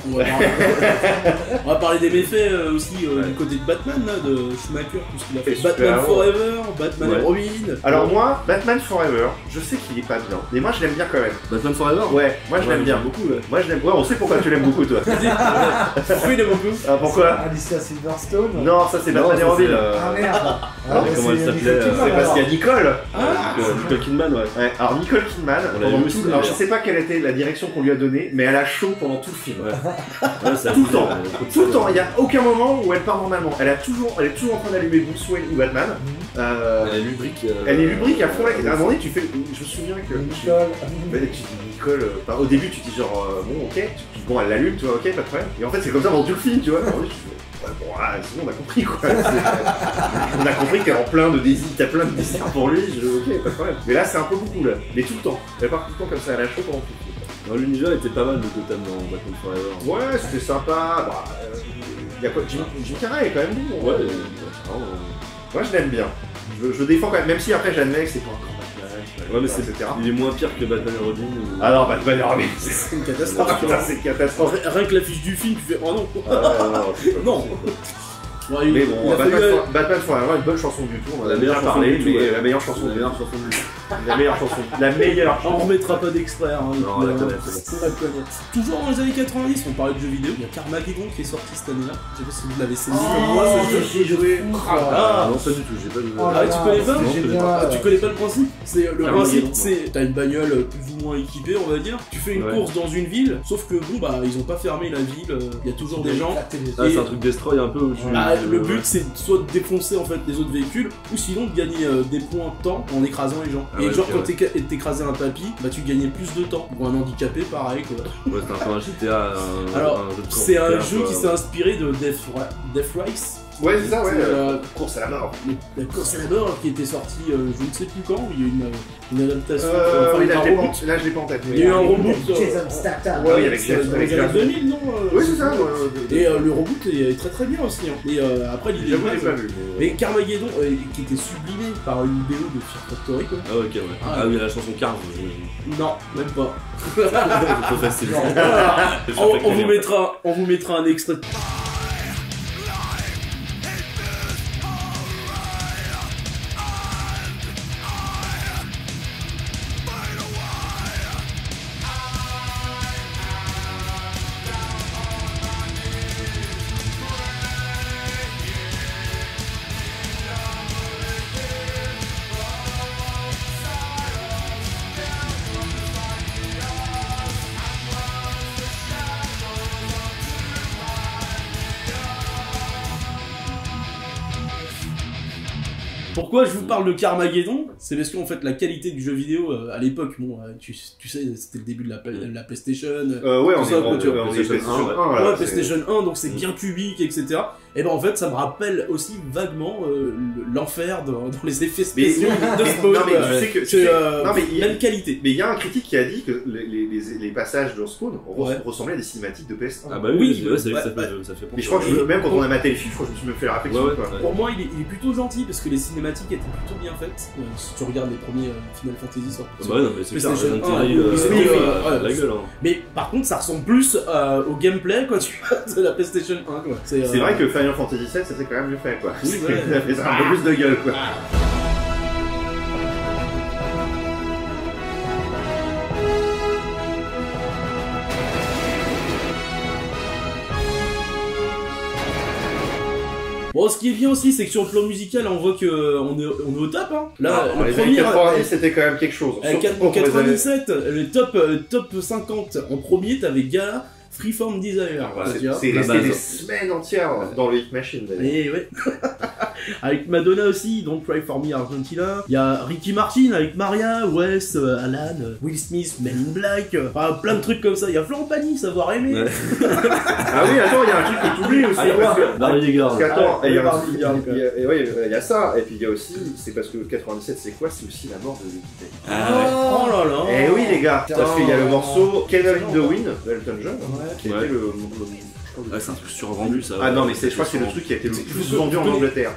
on va parler des méfaits aussi du côté de Batman, là, de Schumacher, tout ce qu'il a fait. Batman Forever, Batman et Robin. Alors, moi, Batman Forever, je sais qu'il est pas bien, mais moi je l'aime bien quand même. Batman Forever ? Ouais, moi je l'aime bien. Beaucoup, Moi je l'aime. Ouais, on sait pourquoi tu l'aimes beaucoup, toi. Pourquoi il aime beaucoup ? Pourquoi ? Alicia Silverstone. Non, ça c'est Batman et Robin. Ah merde. Comment elle s'appelait ? C'est parce qu'il y a Nicole. Nicole Kidman, ouais. Alors, Nicole Kidman, alors je sais pas quelle était la direction qu'on lui a donnée, mais elle a chaud pendant tout le film. Tout le temps. Tout le temps. Il n'y a aucun moment où elle part normalement. Elle est toujours en train d'allumer Bruce Wayne ou Batman. Elle est lubrique. Elle est lubrique à fond là. À un moment donné, tu fais. Je me souviens que. Nicole. Tu dis Nicole. Au début, tu dis genre bon, ok. Bon, elle l'allume, tu vois, ok, pas de problème. Et en fait, c'est comme ça dans tout le film, tu vois. Ouais, bon, c'est bon, on a compris quoi. On a compris qu'elle est en plein de désirs, t'as plein de désirs pour lui. Ok, pas de problème. Mais là, c'est un peu beaucoup là. Mais tout le temps. Elle part tout le temps comme ça, elle a chaud pendant tout le film. L'univers était pas mal de Gotham dans Batman Forever. Ouais, c'était sympa. Il y a quoi Jim Carrey est quand même bon. Ouais, moi je l'aime bien. Je défends quand même si après j'admets que c'est pas encore Batman. Ouais, mais il est moins pire que Batman et Robin. Ah non, Batman et Robin, c'est une catastrophe. C'est une catastrophe. Rien que l'affiche du film, tu fais oh non. Non. Ouais, mais bon, Batman Forever, une bonne chanson du tout. On en a déjà parlé, mais la meilleure chanson du La meilleure chanson. La meilleure chanson. On remettra pas d'extrait. Hein, non, on la connaît. Toujours dans les années 90, on parlait de jeux vidéo. Il y a Carmageddon qui est sorti cette année-là. Je sais pas si vous l'avez saisi comme moi. J'ai joué. Ah non, pas du tout. J'ai pas joué. Ah, tu connais pas? Tu connais pas le principe? C'est le principe, c'est t'as une bagnole plus ou moins équipée, on va dire. Tu fais une course dans une ville, sauf que bon bah ils ont pas fermé la ville. Il y a toujours des gens. C'est un truc destroy un peu où tu. Le but c'est soit de défoncer en fait les autres véhicules, ou sinon de gagner des points de temps en écrasant les gens. Et genre quand t'écrasais un papy, bah tu gagnais plus de temps. Pour un handicapé, pareil quoi. Ouais, c'est un peu un GTA. Alors, c'est un jeu qui s'est inspiré de Death Race. Ouais, c'est ça, ouais. Course à la mort. La course à la mort qui était sortie, je ne sais plus quand, il y a eu une adaptation. Là, je l'ai pas en tête. Il y a eu un reboot. Jason Statham. Ouais, avec Jason 2000, non? Oui, c'est ça. Et le reboot est très très bien aussi. Et après, l'idée de base. Mais Carmageddon, qui était sublimé par une vidéo de Fear Factory, quoi. Ah, ok, ouais. Ah oui, la chanson Cars. Non, même pas. Trop facile. On vous mettra un extrait. Pourquoi je vous parle de Carmageddon? C'est parce qu'en fait la qualité du jeu vidéo à l'époque, bon, tu sais, c'était le début de la PlayStation. Ouais, on est PlayStation 1. Ouais, PlayStation 1, donc c'est bien cubique, etc. Et ben en fait, ça me rappelle aussi vaguement l'enfer dans les effets spéciaux de Spawn. Non, mais tu sais que c'est même qualité. Mais il y a un critique qui a dit que les passages de Spawn ressemblaient à des cinématiques de PS1. Ah bah oui, ça fait penser. Mais je crois que même quand on a maté le film, je crois que je me suis même fait la réflexion. Pour moi, il est plutôt gentil parce que les cinématiques étaient plutôt bien faites. Si tu regardes les premiers Final Fantasy sur bah non, mais c'est clair, la gueule. Mais par contre, ça ressemble plus au gameplay quand tu vois de la PlayStation 1. C'est vrai que Final Fantasy VII, ça c'est quand même mieux fait, quoi. Oui, ça fait un peu plus de gueule, quoi. Bon, ce qui est bien aussi, c'est que sur le plan musical, on voit qu'on est au top. Hein. Là, le premier 90, c'était quand même quelque chose. En 97, le top 50 en premier, t'avais Gala. Freeform Desire. C'est resté des semaines entières dans le Hit Machine d'ailleurs. Et ouais. Avec Madonna aussi, donc Cry For Me Argentina. Il y a Ricky Martin avec Maria, Wes, Alan, Will Smith, Men in Black. Enfin, plein de trucs comme ça. Il y a Florent Pagny, Savoir Aimer. Ouais. Ah oui, attends, il y a un truc qui est oublié aussi. Attends, il y a ça. Et puis il y a aussi, c'est parce que 97, c'est quoi? C'est aussi la mort de Vicky. Oh là là. Eh oui, les gars. Parce qu'il y a le morceau Candle in the Wind d'Elton John. Qui était le... c'est un truc survendu ça. Ah non mais je crois que c'est le truc qui a été le plus vendu en Angleterre.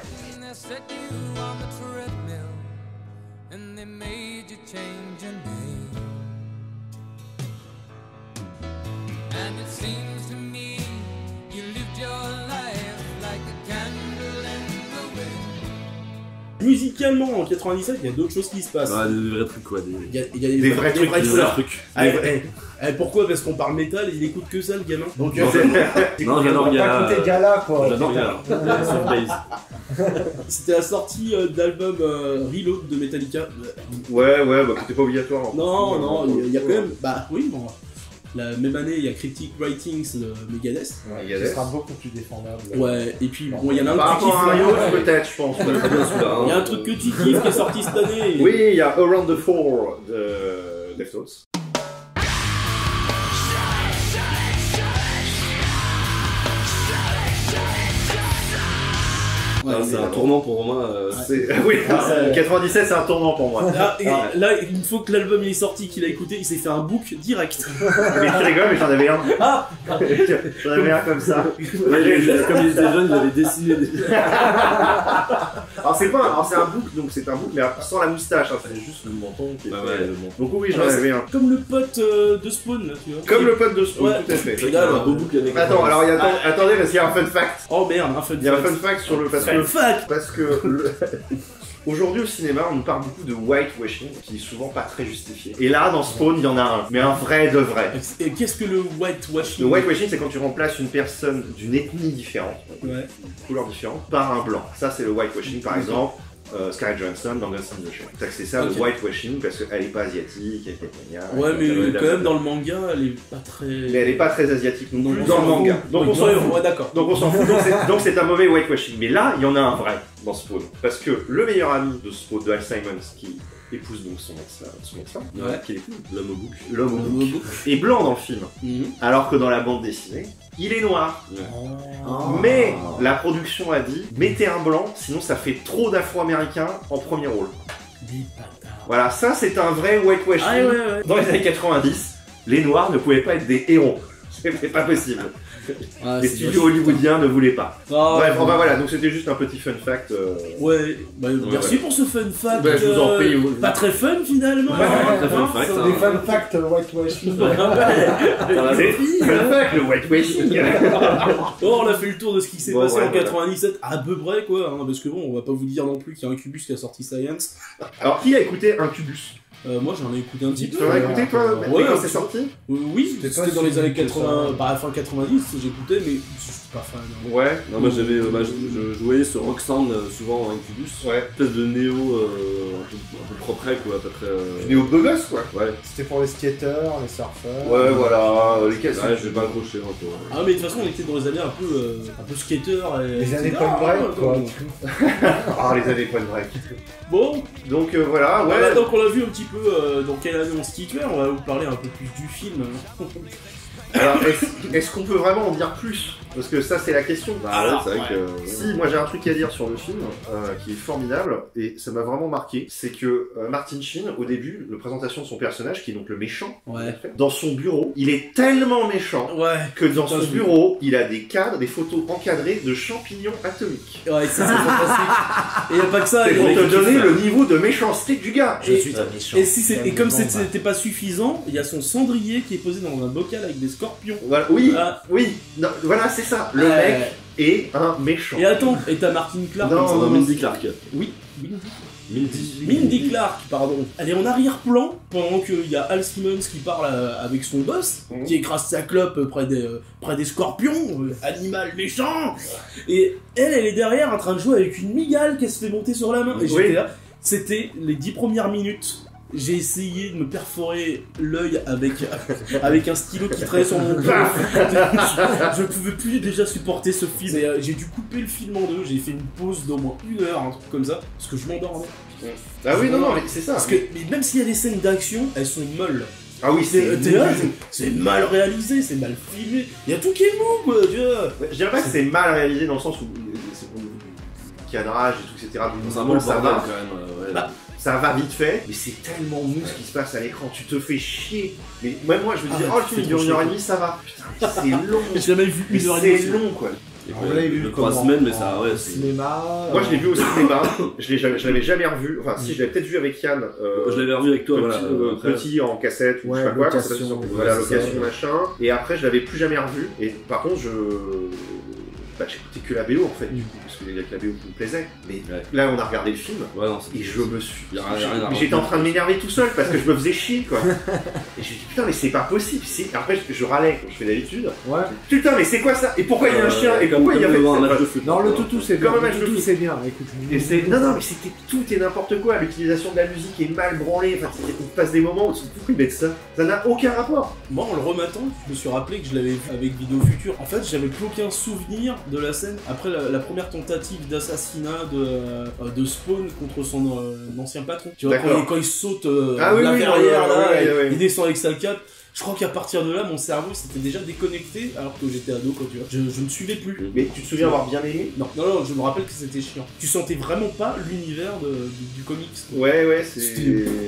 Musicalement en 97, il y a d'autres choses qui se passent. Ah, des vrais trucs quoi. Il y a des vrais trucs. Pourquoi? Parce qu'on parle métal et il écoute que ça le gamin. Donc non, j'adore Gala. Pas écouter Gala quoi. J'adore Gala. C'était la sortie d'album Reload de Metallica. Ouais, bah c'était pas obligatoire. Non, il y a quand même. Bah oui, bon. La même année, il y a Critic Writings de Megadeth. Ouais, ce sera beaucoup plus défendable. Ouais, et puis bon, il y en a un truc qui kiffes peut-être, je pense. Il y a un truc que tu kiffes qui est sorti cette année. Oui, il y a Around the Four de Deftones. Ouais, c'est un tournant pour moi. Oui, 97 c'est un tournant pour moi. Là, une fois que l'album est sorti, qu'il a écouté, il s'est fait un book direct. Mais tu rigoles, mais j'en avais un. J'en avais un comme ça. Comme il était jeune, il avait dessiné des... Alors c'est un book, donc c'est un book mais sans la moustache, hein, c'est juste le menton qui est donc oui, j'en avais un. Comme le pote de Spawn là, tu vois. Comme le pote de Spawn, tout à fait. Là, un beau book avec. Attends, alors attendez parce qu'il y a un fun fact. Oh merde, un fun fact. Il y a un fun fact sur le parce que aujourd'hui au cinéma on nous parle beaucoup de whitewashing qui est souvent pas très justifié. Et là dans Spawn il y en a un, mais un vrai de vrai. Et qu'est-ce que le whitewashing? Le whitewashing c'est quand tu remplaces une personne d'une ethnie différente, d'une couleur différente, par un blanc. Ça c'est le whitewashing par exemple. Scarlett Johansson dans Ghost in the Shell. C'est ça le whitewashing parce qu'elle est pas asiatique, elle est ouais, mais quand même dans le manga, elle est pas très. Mais elle est pas très asiatique non plus dans le manga. Donc on s'en fout. Ouais, d'accord. Donc on s'en fout. Donc c'est un mauvais whitewashing. Mais là, il y en a un vrai dans Spawn. Parce que le meilleur ami de Spawn, de Al Simons, qui épouse donc son ex-femme, qui épouse l'homme au bouc, est blanc dans le film. Alors que dans la bande dessinée, il est noir. Mais la production a dit, mettez un blanc, sinon ça fait trop d'afro-américains en premier rôle. Voilà, ça c'est un vrai whitewashing. Dans les années 90, les noirs ne pouvaient pas être des héros. C'était pas possible. Les studios hollywoodiens ne voulaient pas. Bref, enfin voilà, donc c'était juste un petit fun fact. Ouais, merci pour ce fun fact. Je vous en prie. Pas très fun finalement. C'est des fun facts whitewashing. C'est fun fact le whitewashing. On a fait le tour de ce qui s'est passé en 97 à peu près quoi, parce que bon, on va pas vous dire non plus qu'il y a Incubus qui a sorti Science. Alors qui a écouté Incubus? Moi j'en ai écouté un petit peu. Tu l'as écouté toi quand c'est sorti? Oui, c'était dans les années 80, bah fin 90 j'écoutais, mais je suis pas fan. Ouais, non, moi j'avais, je jouais sur Roxanne souvent en Incubus. Ouais. Une espèce de néo un peu propre quoi, pas très. Néo beau gosse quoi. Ouais. C'était pour les skateurs, les surfeurs. Ouais, voilà, les cassettes. Ouais, je vais pas accrocher un peu. Ah, mais de toute façon on était dans les années un peu skater et. Les années point break quoi. Ah, les années point break. Bon, donc voilà, ouais. Voilà, donc on l'a vu un petit peu dans quelle année on se situait, on va vous parler un peu plus du film. Alors, est-ce qu'on peut vraiment en dire plus? Parce que ça, c'est la question. Bah ouais, c'est vrai que... Si, moi j'ai un truc à dire sur le film qui est formidable et ça m'a vraiment marqué. C'est que Martin Sheen, au début, la présentation de son personnage, qui est donc le méchant, dans son bureau, il est tellement méchant que dans son bureau, il a des cadres, des photos encadrées de champignons atomiques. Ouais, ça c'est fantastique. Et y a pas que ça. C'est pour te donner le niveau de méchanceté du gars. Je suis un méchant. Et comme c'était pas suffisant, il y a son cendrier qui est posé dans un bocal avec des scorpions. Voilà, oui, non, voilà, c'est ça. Le mec est un méchant. Et attends, et t'as Martin Clark. Non, Mindy Clark. Oui, Mindy Clark, pardon. Elle est en arrière-plan pendant qu'il y a Al Simmons qui parle avec son boss, qui écrase sa clope près des scorpions, animal méchant. Et elle est derrière en train de jouer avec une migale qu'elle se fait monter sur la main. Et j'étais là, c'était les 10 premières minutes. J'ai essayé de me perforer l'œil avec un stylo qui traînait sur mon dos. Je pouvais plus déjà supporter ce film. J'ai dû couper le film en deux. J'ai fait une pause d'au moins 1 heure, un truc comme ça, parce que je m'endormais. Ah oui, non, mais c'est ça. Parce que même s'il y a des scènes d'action, elles sont molles. Ah oui, c'est mal réalisé, c'est mal filmé. Il y a tout qui est mou, quoi. Je dirais pas que c'est mal réalisé dans le sens où c'est cadrage et tout, etc. C'est un bon bordel quand même. Ça va vite fait, mais c'est tellement mou ce qui se passe à l'écran, tu te fais chier. Mais même moi je me dis, oh le film dure 1h30, ça va. Putain, c'est long. J'ai jamais vu 1h30. C'est long quoi. On l'avait vu 3 semaines, mais ça, ouais, c'est... cinéma. Moi je l'ai vu au cinéma, je l'avais jamais revu, enfin si, je l'avais peut-être vu avec Yann. Je l'avais revu avec toi, petit en cassette ou je sais pas quoi, location machin. Et après je l'avais plus jamais revu, et par contre j'écoutais que la BO en fait, du coup, parce qu'il y a que la BO qui me plaisait. Mais là, on a regardé le film, et je me suis. J'étais en train de m'énerver tout seul parce que je me faisais chier, quoi. Et j'ai dit, putain, mais c'est pas possible. Après, je râlais comme je fais d'habitude. Ouais. Putain, mais c'est quoi ça? Et pourquoi il y a un chien? Et pourquoi il y a un match de foot? Non, le toutou, c'est bien. Comme un match de foot, c'est bien. Écoute. Non, mais c'était tout et n'importe quoi. L'utilisation de la musique est mal branlée. Enfin, on passe des moments où pourquoi ils mettent ça? Ça n'a aucun rapport. Moi, en le remettant, je me suis rappelé que je l'avais vu avec Vidéo Future. En fait, j'avais plus aucun souvenir de la scène après la première tentative d'assassinat de Spawn contre son ancien patron. Tu vois, quand il saute la verrière il descend avec sa cape. Je crois qu'à partir de là, mon cerveau s'était déjà déconnecté alors que j'étais ado, quoi, tu vois. Je ne suivais plus. Mais tu te souviens avoir bien aimé? Non, je me rappelle que c'était chiant. Tu sentais vraiment pas l'univers du comics. Ouais, c'est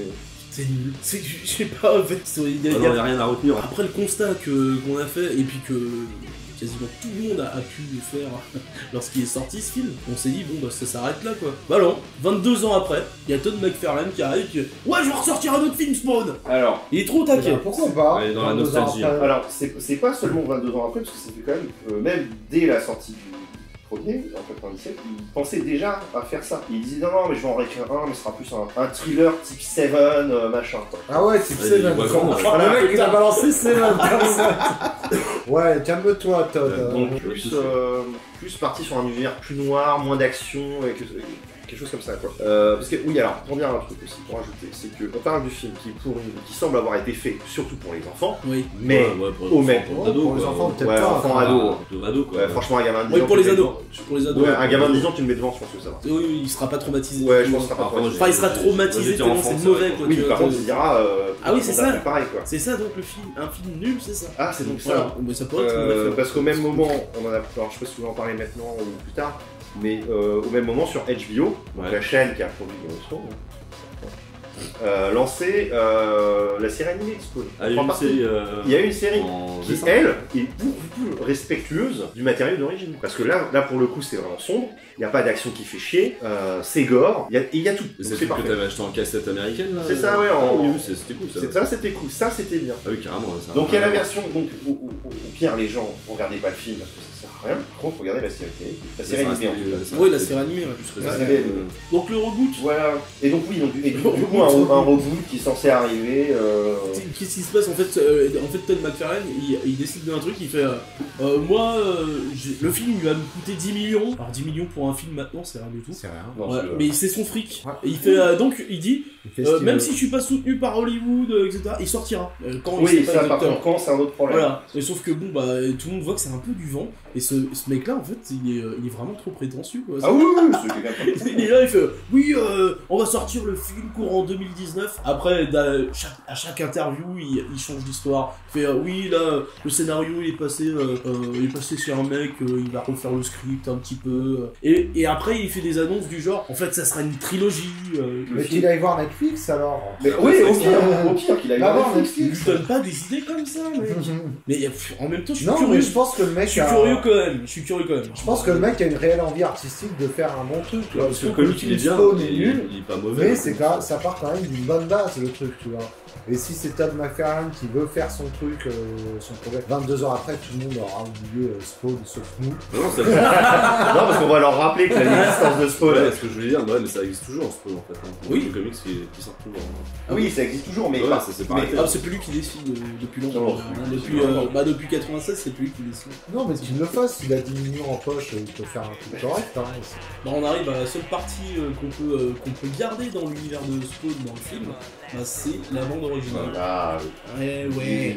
nul. Je sais pas, en fait. Il y a rien à retenir. Après le constat qu'on a fait, et puis que quasiment tout le monde a pu faire lorsqu'il est sorti ce film, on s'est dit, bon, bah ça s'arrête là, quoi. Bah non, 22 ans après, il y a Todd McFarlane qui arrive, ouais, je vais ressortir un autre film, Spawn. Alors, il est trop taquet. Pourquoi pas? Ouais, dans la nostalgie. Alors, c'est pas seulement 22 ans après, parce que c'était quand même, même dès la sortie du premier, en 97, il pensait déjà à faire ça. Il disait non, mais je vais en réécrire un, mais ce sera plus un thriller type Seven, machin, quoi. Ah ouais, type Seven. Le mec, il a balancé Seven comme ça. Ouais, calme-toi, Todd. Donc, plus parti sur un univers plus noir, moins d'action, et quelque chose comme ça, quoi. Parce que, oui, alors, pour dire un truc aussi, pour ajouter, c'est qu'on parle du film qui semble avoir été fait surtout pour les enfants, mais au même. Pour les enfants, peut-être pas. Enfants, ados. Quoi. Franchement, un gamin de 10 ans. Oui, pour les ados. Ouais, un gamin de 10 ans, tu le mets devant, je pense que ça va. Oui, il sera pas traumatisé. Ouais, je pense qu'il sera pas traumatisé. Enfin, il sera traumatisé tellement c'est mauvais, quoi. Oui, par contre, il dira. Ah oui, c'est ça. Pareil, quoi. C'est ça, donc le film. Un film nul, c'est ça. Ah, c'est donc ça. Mais ça pourrait être. Parce qu'au même moment, on en a. Alors, je sais pas si vous en parlez maintenant ou plus tard. Mais au même moment sur HBO, donc la chaîne qui a produit Game of Thrones, lancé la série animée de Spawn. Il y a une série qui, elle, est beaucoup plus respectueuse du matériau d'origine. Parce que là pour le coup, c'est vraiment sombre, il n'y a pas d'action qui fait chier, c'est gore, il y a tout. C'est ce que t'avais acheté en cassette américaine, là? C'est ça, ouais. C'était cool, ça. C'était cool, ça c'était bien. Ah oui, carrément. Donc il y a la version, donc au pire, les gens, regardez pas le film parce que ça sert à rien. Par contre, regardez la série télé. La série animée en tout cas. Oui, la série animée, Donc le reboot. Voilà. Et donc oui, du coup, reboot qui est censé arriver. Qu'est-ce qui se passe en fait Todd McFarlane, il décide d'un truc, il fait moi, le film il va me coûter 10 millions. Alors 10 millions pour un film maintenant, c'est rien du tout. C'est rien. Ouais, mais c'est son fric. Et il fait donc il dit même si je suis pas soutenu par Hollywood, etc., il sortira. Quand oui, ça par contre, quand c'est un autre problème. Voilà. Et sauf que bon, bah tout le monde voit que c'est un peu du vent. Et ce mec-là, en fait, il est vraiment trop prétentieux, quoi. Ah oui, c'est quelqu'un. Il est là, il fait oui, on va sortir le film courant 2019. Après, à chaque interview, il change d'histoire. Il fait oui, là, le scénario il est passé sur un mec, il va refaire le script un petit peu. Et après, il fait des annonces du genre, en fait, ça sera une trilogie. Mais qu'il aille voir Netflix alors. Mais oui, au pire qu'il aille voir Netflix. Il lui donne pas des idées comme ça, mec. Mais en même temps, je suis curieux. Mais je pense que le mec. Je suis curieux quand même. Je pense que le mec a une réelle envie artistique de faire un bon truc. Tu vois. Parce que le comic il est bien, il est pas mauvais. Mais c'est ça part quand même d'une bonne base le truc, tu vois. Et si c'est Todd McFarlane qui veut faire son truc, son projet, 22 heures après, tout le monde aura oublié Spawn sauf nous. Non, parce qu'on va leur rappeler que l'existence de Spawn. Ouais, ce que je voulais dire, mais ça existe toujours Spawn en fait. Oui. Le comics qui sort toujours. Ah oui, ça existe toujours, mais c'est plus lui qui décide depuis longtemps. Depuis 96, c'est plus lui qui décide. Non, mais qu'il le fasse, s'il a 10 millions en poche, il peut faire un truc correct. On arrive à la seule partie qu'on peut garder dans l'univers de Spawn dans le film, c'est la bande originale. Ah ouais.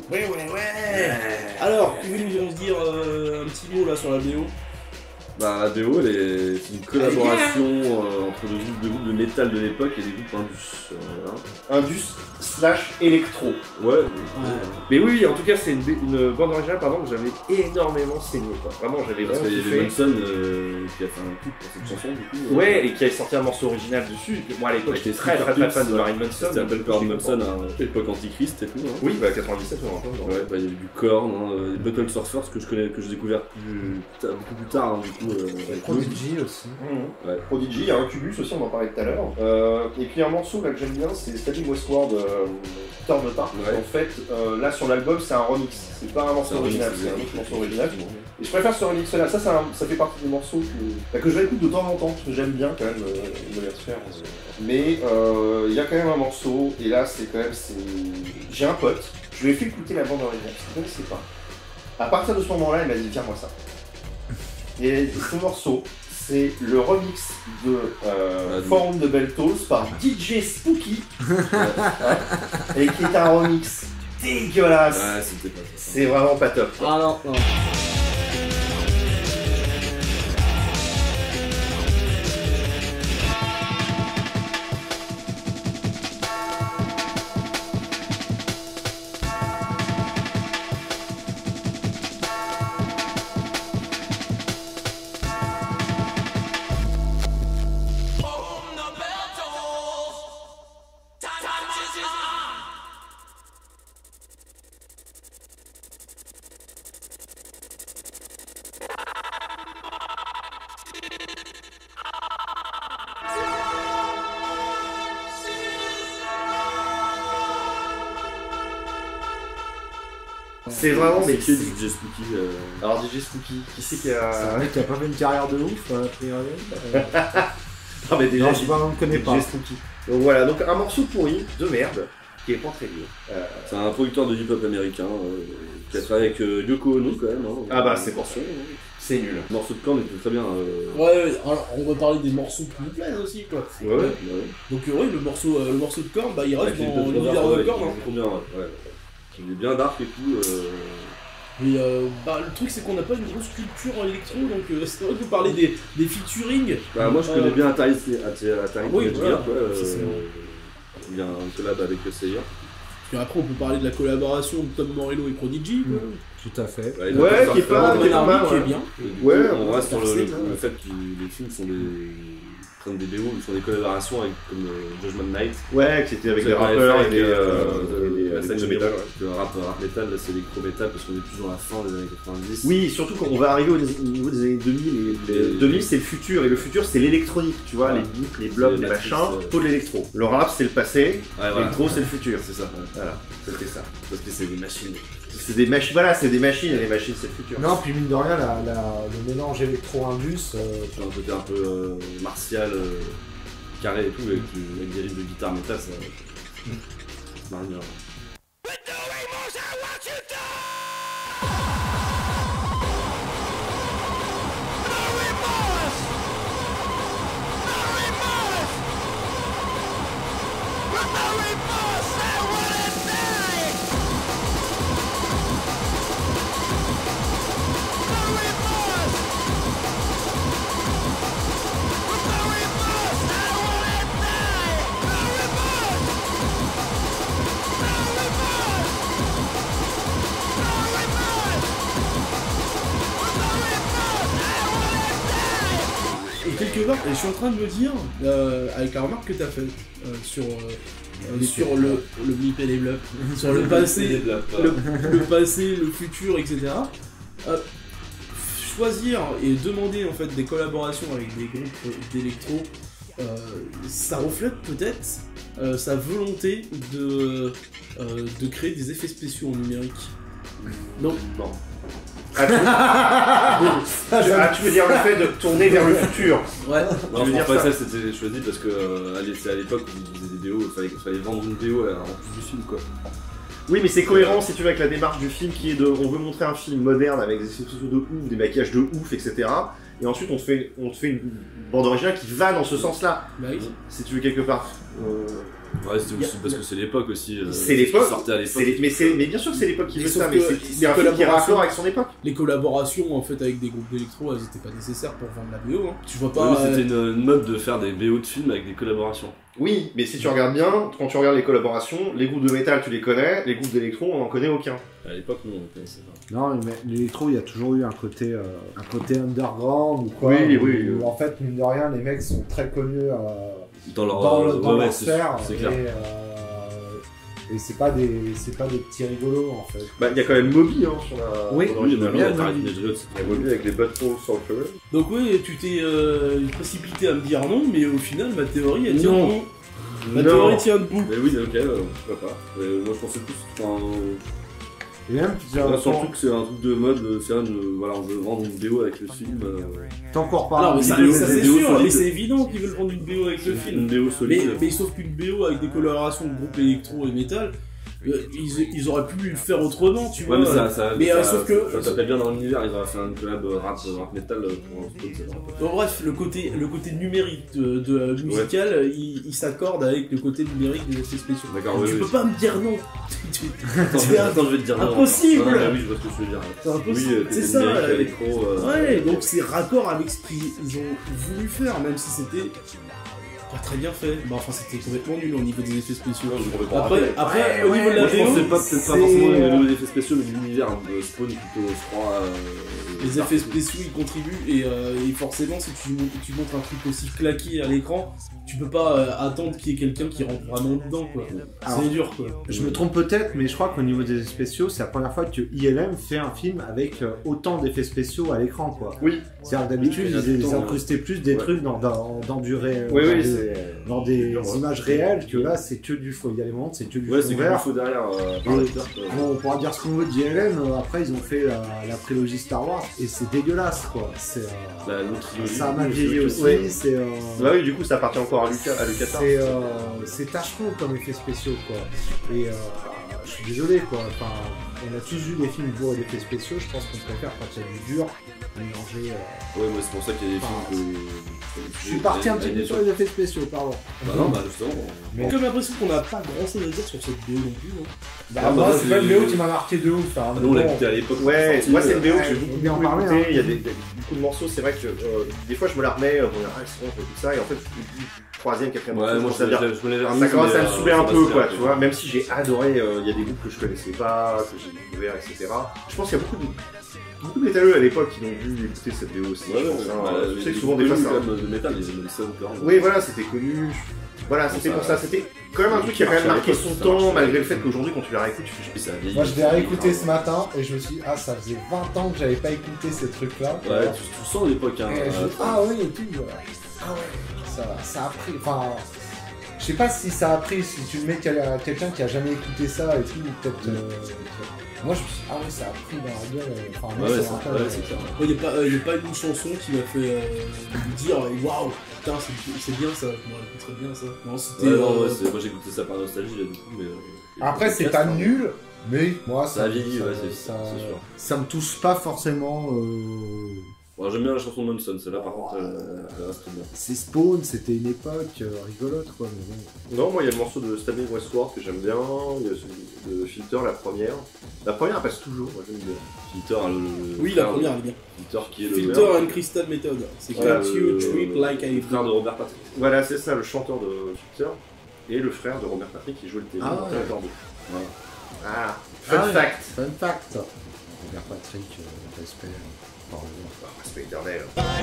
Alors, pouvez-vous nous dire un petit mot là sur la BO? Bah, la BO, c'est une collaboration entre deux groupes de métal de l'époque et des groupes Indus. Indus/électro. Ouais. Mais oui, en tout cas, c'est une bande originale que j'avais énormément saigné. Vraiment, j'avais parce qu'il y avait Manson qui a fait un clip pour cette chanson, du coup. Ouais, et qui a sorti un morceau original dessus. Moi, à l'époque, j'étais très fan de Marilyn Manson. C'était un peu le Marilyn Manson à l'époque Antichrist et tout. Hein. Oui, 97, on ouais, il y avait du Korn, des Buckle Surfers que j'ai découvert beaucoup plus tard, du coup. Prodigy aussi. Ouais. Prodigy, il y a un Cubus aussi, on en parlait tout à l'heure. Et puis un morceau là que j'aime bien, c'est Stabbing Westward, Turn the Park. En fait, là sur l'album, c'est un remix. C'est pas un morceau original, c'est un autre morceau original. Et je préfère ce remix là. Ça fait partie des morceaux que je réécoute de temps en temps, parce que j'aime bien quand même me les refaire. Mais il y a quand même un morceau, et là c'est quand même. J'ai un pote, je lui ai fait écouter la bande originale, je ne connaissais pas. À partir de ce moment-là, il m'a dit tiens moi ça. Et ce morceau, c'est le remix de Forum de Beltos par DJ Spooky, et qui est un remix dégueulasse. Ouais, c'était pas ça. C'est vraiment pas top. Ah non. C'est vraiment mais qui est DJ Spooky Alors DJ Spooky, qui c'est qui a... C'est un mec qui a pas fait une carrière de ouf, a priori. Ah mais déjà, non, je ne connais pas. Spooky. Donc voilà, donc un morceau pourri, de merde, qui est pas très vieux. C'est un producteur de hip-hop américain qui a travaillé avec Yoko Ono quand même. Hein, ah bah c'est pour ça. C'est nul. Le morceau de Korn était très bien. Ouais, alors on va parler des morceaux qui nous plaisent aussi quoi. Ouais. Donc oui, le morceau de Korn, bah il reste dans l'univers de Korn. C'est trop bien, ouais. Il est bien dark et tout. Mais le truc c'est qu'on n'a pas une grosse culture en électro, donc c'est vrai que vous parlez des featuring. Bah moi je connais bien Atari, oui, voilà. Il y a un collab avec Slayer. Parce qu'après on peut parler de la collaboration de Tom Morello et Prodigy. Tout à fait. Ouais, qui est pas qui est bien. Ouais, on reste sur le fait que les films sont des BO, ils font des collaborations avec comme Judgment Night. Ouais, qui était avec des rappeurs et des scènes de métal. Le rap métal, là c'est l'électro-métal parce qu'on est plus dans la fin des années 90. Oui, surtout quand on va arriver au niveau des années 2000. Les 2000 c'est le futur, et le futur c'est l'électronique, tu vois, les beats, les blocs, les machins, tout l'électro. Le rap c'est le passé, l'électro c'est le futur. C'est ça. Voilà, c'était ça. Parce que c'est des machines. C'est des machines, voilà, c'est des machines, et les machines c'est le futur. Non, puis mine de rien, le mélange électro-indus. Un côté un peu martial. carré et tout, avec des riffs de guitare métal, ça marche bien. Quelque part, et je suis en train de me dire, avec la remarque que tu as faite sur le blip et les blups, sur le passé, le passé, le futur, etc. Choisir et demander en fait des collaborations avec des groupes d'électro, ça reflète peut-être sa volonté de créer des effets spéciaux en numérique. Non. Tu veux dire le fait de tourner vers le futur? Ouais. Non, après ça c'était choisi parce que c'est à l'époque où ils faisaient des BO, il fallait vendre une BO en plus du film quoi. Oui, mais c'est cohérent si tu veux avec la démarche du film qui est de on veut montrer un film moderne avec des effets spéciaux de ouf, des maquillages de ouf, etc. Et ensuite on te fait une bande originale qui va dans ce sens-là. Bah oui. Si tu veux quelque part. Ouais, c'était aussi parce que c'est l'époque aussi. C'est l'époque. Sortait à l'époque. Mais bien sûr que c'est l'époque qui veut ça, mais c'est un film qui est raccord avec son époque. Les collaborations en fait avec des groupes d'électro, elles étaient pas nécessaires pour vendre la BO. Hein. Tu vois pas. Oui, c'était une mode de faire des BO de films avec des collaborations. Oui, mais si tu regardes bien, quand tu regardes les collaborations, les groupes de métal tu les connais, les groupes d'électro on en connaît aucun. À l'époque, nous on connaissait pas. Non, mais l'électro, il y a toujours eu un côté underground ou quoi. Oui. Où, en fait, mine de rien, les mecs sont très connus dans leur sphère. C'est clair. Et c'est pas des petits rigolos en fait. Bah il y a quand même Moby sur la. Oui, il y a Moby avec les Butthole Sulfur. Donc oui, tu t'es précipité à me dire non, mais au final ma théorie elle tient debout. Ma théorie tient debout. Mais oui, ok, pourquoi pas. Moi je pensais plus et même, surtout que c'est un truc de mode, voilà, on veut vendre une BO avec le film. T'as encore pas. Non, mais ça c'est sûr, mais c'est évident qu'ils veulent vendre une BO avec le film. Une BO solide. Mais sauf qu'une BO avec des colorations de groupes électro et métal, ils auraient pu le faire autrement, tu vois. Mais sauf que ça s'appelle bien dans l'univers, ils auraient fait un collab rap metal pour un truc. Bon, bref, le côté numérique de musical, il s'accorde avec le côté numérique des effets spéciaux. D'accord, tu peux pas me dire non. Attends, je vais te dire non. Impossible. Oui, je vois ce que tu veux dire. C'est impossible. Oui, c'est ça. Électro, ouais, donc c'est raccord avec ce qu'ils ont voulu faire, même si c'était pas très bien fait. Bah, enfin, c'était complètement nul au niveau des effets spéciaux. Après, au niveau de la je pensais VO, pas forcément au niveau des effets spéciaux, mais de l'univers de Spawn plutôt froid. Les effets spéciaux ils contribuent et forcément si tu montres un truc aussi claqué à l'écran, tu peux pas attendre qu'il y ait quelqu'un qui rentre vraiment dedans quoi. C'est dur quoi. Je me trompe peut-être, mais je crois qu'au niveau des effets spéciaux, c'est la première fois que ILM fait un film avec autant d'effets spéciaux à l'écran quoi. Oui. C'est-à-dire que d'habitude ils incrustaient plus des trucs dans du réel. Dans des images réelles, que là c'est que du faux. Il y a les moments, c'est que du faux vert. Faux derrière. On pourra dire ce qu'on veut d'ILM, après ils ont fait la prélogie Star Wars et c'est dégueulasse quoi. C'est ça a mal vieilli aussi. C'est bah oui, du coup ça appartient encore à Lucas. C'est tâcheron comme effets spéciaux quoi. Et je suis désolé quoi. Enfin, on a tous vu des films bourrés d'effets spéciaux. Je pense qu'on préfère quand il y a du dur mélanger. Ouais, mais c'est pour ça qu'il y a des films je suis parti un petit peu sur les effets spéciaux, pardon. Bah non, justement. J'ai comme l'impression qu'on n'a pas grand chose à dire sur cette BO non plus. Moi, c'est pas une BO qui m'a marqué de ouf. Nous, on l'a écouté à l'époque. Ouais, moi, c'est une BO que j'ai beaucoup écouté. Il y a beaucoup de morceaux, c'est vrai que des fois, je me la remets, c'est bon, je fais tout ça, et en fait, troisième, quatrième morceau, moi, ça commence à me saouler un peu, quoi, tu vois. Même si j'ai adoré, il y a des groupes que je connaissais pas, que j'ai découvert, etc. Je pense qu'il y a beaucoup de métalleux à l'époque qui ont dû écouter cette BO aussi. Je sais que souvent des fois ça. De métal, les Molson, oui, voilà, c'était connu. Voilà, c'était pour ça. C'était quand même un truc qui a quand même marqué son temps, malgré le fait qu'aujourd'hui, quand tu la réécoutes, tu fais ça. Moi, je l'ai réécouté ce matin et je me suis dit, ah, ça faisait 20 ans que j'avais pas écouté ces trucs-là. Ouais, tu sens l'époque. Ah oui, et tout. Ah ouais, ça a pris. Enfin. Je sais pas si ça a pris, si tu mets quelqu'un qui a jamais écouté ça et tout, peut-être. Moi, je me suis dit, ah ouais, ça a pris dans la gueule. Enfin, moi, Ouais, ça me rappelle, c'est clair. Il n'y a pas une chanson qui m'a fait lui dire waouh, putain, c'est bien ça, moi j'écouterais bien ça. Non, c'était. Ouais, moi j'ai écouté ça par nostalgie là du coup, mais. Après, c'est pas nul, mais moi, ça a vieilli, ouais, c'est sûr. Ça me touche pas forcément. Bon, j'aime bien la chanson de Monson, celle-là par contre, elle reste bien. C'est Spawn, c'était une époque rigolote quoi, mais bon. Non, moi il y a le morceau de Stabbing Westward que j'aime bien, il y a celui de Filter, la première. La première elle passe toujours, moi j'aime bien. Filter, oui, la première elle est bien. Filter qui est le. Filter and Crystal Method. C'est Can't You Treat Like I. Le frère de Robert Patrick. Voilà, c'est ça, le chanteur de Filter et le frère de Robert Patrick qui joue le thème. Ah, Voilà. Ah, fun fact. Fun fact. Robert Patrick, respect. Respect éternel.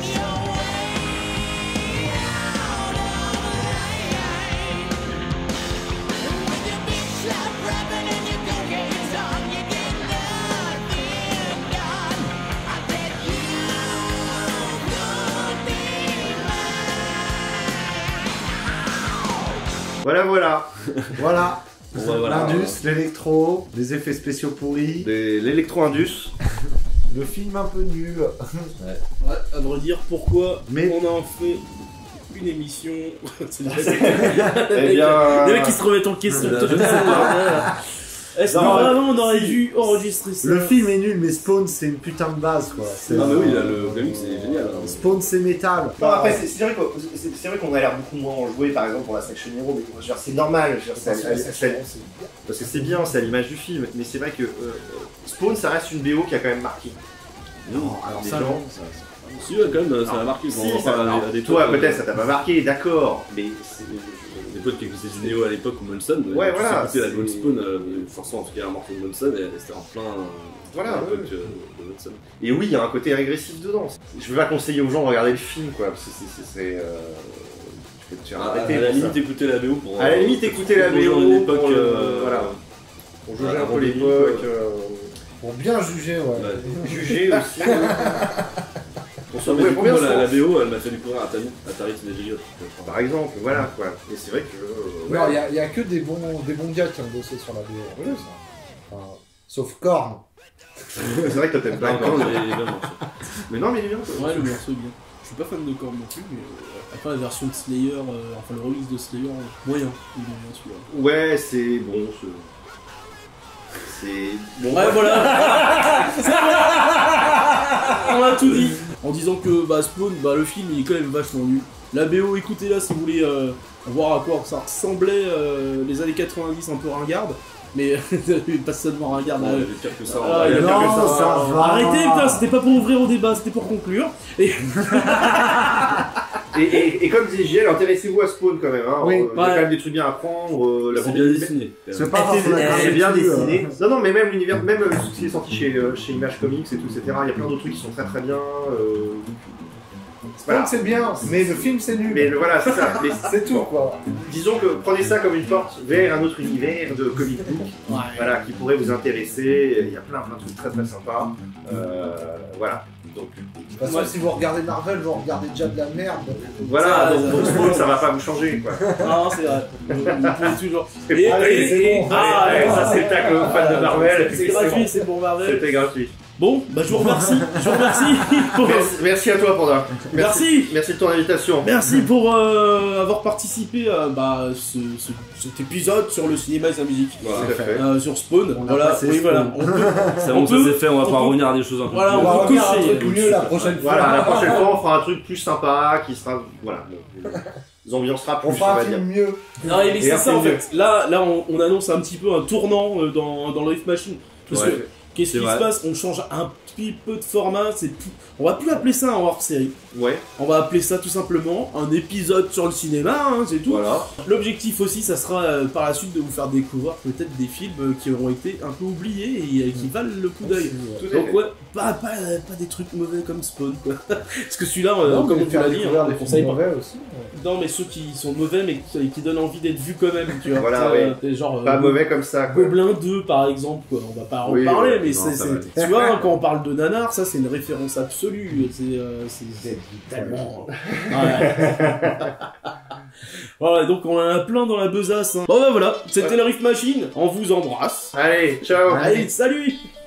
Voilà. Voilà. Bon, voilà. L'Indus, l'électro, les effets spéciaux pourris. L'électro-Indus. Le film un peu nul. Ouais, à vrai dire pourquoi on a en fait une émission. C'est Eh bien... Les mecs qui se remettent en question. Est-ce que vraiment on aurait dû enregistrer ça? Le film est nul, mais Spawn c'est une putain de base quoi. Ah, mais oui, là, le comic c'est génial. Spawn c'est métal. Non, après, c'est vrai qu'on a l'air beaucoup moins enjoué par exemple pour la Section Hero, mais je veux dire, c'est normal. Parce que c'est bien, c'est à l'image du film, mais c'est vrai que Spawn ça reste une BO qui a quand même marqué. Non, alors des ça, gens. Si, quand même, ça a marqué. Si, toi, peut-être ça t'a pas marqué, d'accord, mais c'est. Des potes qui écoutaient Zineo à l'époque ou Monson, ouais, voilà. C'était la Spawn, forcément en tout cas un morceau de Monson, et c'était en plein. Voilà, à l'époque de Monson. Et oui, il y a un côté régressif dedans. Je veux pas conseiller aux gens de regarder le film, quoi, parce que c'est. Tu vas arrêter. À la limite, écouter la BO pour. À la limite, écouter la BO l'époque. Voilà. Pour juger un peu l'époque. Pour bien juger, ouais. Juger aussi. La BO, elle m'a fait découvrir Atari Teenage Idiot. Par exemple, voilà quoi. Et c'est vrai que. Non, il y a que des bons gars qui ont bossé sur la BO. Oui, enfin, sauf Korn. C'est vrai que toi t'aimes pas Korn. Mais non, mais il est bien. Ouais, le morceau est bien. Je suis pas fan de Korn non plus, mais après la version de Slayer, enfin le remix de Slayer, moyen. Il est bien celui-là. Ouais, c'est bon. C'est. Bon, ouais, voilà. On a tout dit. En disant que Spawn, le film il est quand même vachement nul. La BO, écoutez-la si vous voulez voir à quoi ça ressemblait les années 90 un peu ringarde. Mais pas seulement ringarde. Il y a pire que ça. Non, ça va. Arrêtez, putain, c'était pas pour ouvrir au débat, c'était pour conclure. Et comme disait JL, intéressez-vous à Spawn quand même. Hein. Oui, il y a quand même des trucs bien à prendre. C'est bien dessiné. C'est pas c'est bien dessiné. Non, mais même l'univers, même ce qui est sorti chez Image Comics et tout, etc. Il y a plein d'autres trucs qui sont très très bien. Spawn c'est bien, mais le film c'est nul. Mais voilà, c'est ça. C'est tout quoi. Disons que prenez ça comme une porte vers un autre univers de comic book, voilà, qui pourrait vous intéresser. Il y a plein de trucs très très sympas. Voilà. Donc, de toute façon, si vous regardez Marvel, vous regardez déjà de la merde. Voilà, donc Spawn, ça va pas vous changer, quoi. Non, c'est vrai. Vous pouvez toujours. Allez, c'est bon. Ça c'est le tac fan de Marvel. C'est gratuit, c'est pour Marvel. C'était gratuit. Bon, je vous remercie. Merci à toi, Panda. Merci de ton invitation. Merci pour avoir participé à cet épisode sur le cinéma et sa musique. Voilà, sur Spawn. Voilà, voilà. C'est bon, ça c'est fait, on va pas revenir à des choses un peu voilà, plus. on va faire un truc mieux la prochaine fois. Voilà, la prochaine fois, on fera un truc plus sympa, qui sera. Voilà. Les ambiancera plus. On fera un film mieux. Non, mais c'est ça en fait. Là, on annonce un petit peu un tournant dans le Rift Machine. Parce que. Qu'est-ce qui se passe? On change un petit peu de format, on va plus appeler ça un hors-série. Ouais. On va appeler ça tout simplement un épisode sur le cinéma, hein, c'est tout. Voilà. L'objectif aussi, ça sera par la suite de vous faire découvrir peut-être des films qui auront été un peu oubliés et qui valent le coup d'œil. Donc ouais, pas des trucs mauvais comme Spawn, quoi. Parce que celui-là, comme on te l'a dit, on conseille pas. Aussi, non, mais ceux qui sont mauvais mais qui donnent envie d'être vus quand même, tu vois. Voilà, oui. Genre, pas mauvais comme ça, quoi. Gobelin 2 par exemple, quoi. On va pas en parler, mais tu vois, quand on parle de nanar, ça c'est une référence absolue. C'est tellement. Ouais. Voilà, donc on en a plein dans la besace. Hein. Bon bah voilà, c'était le Riff Machine. On vous embrasse. Allez, ciao. Allez, salut.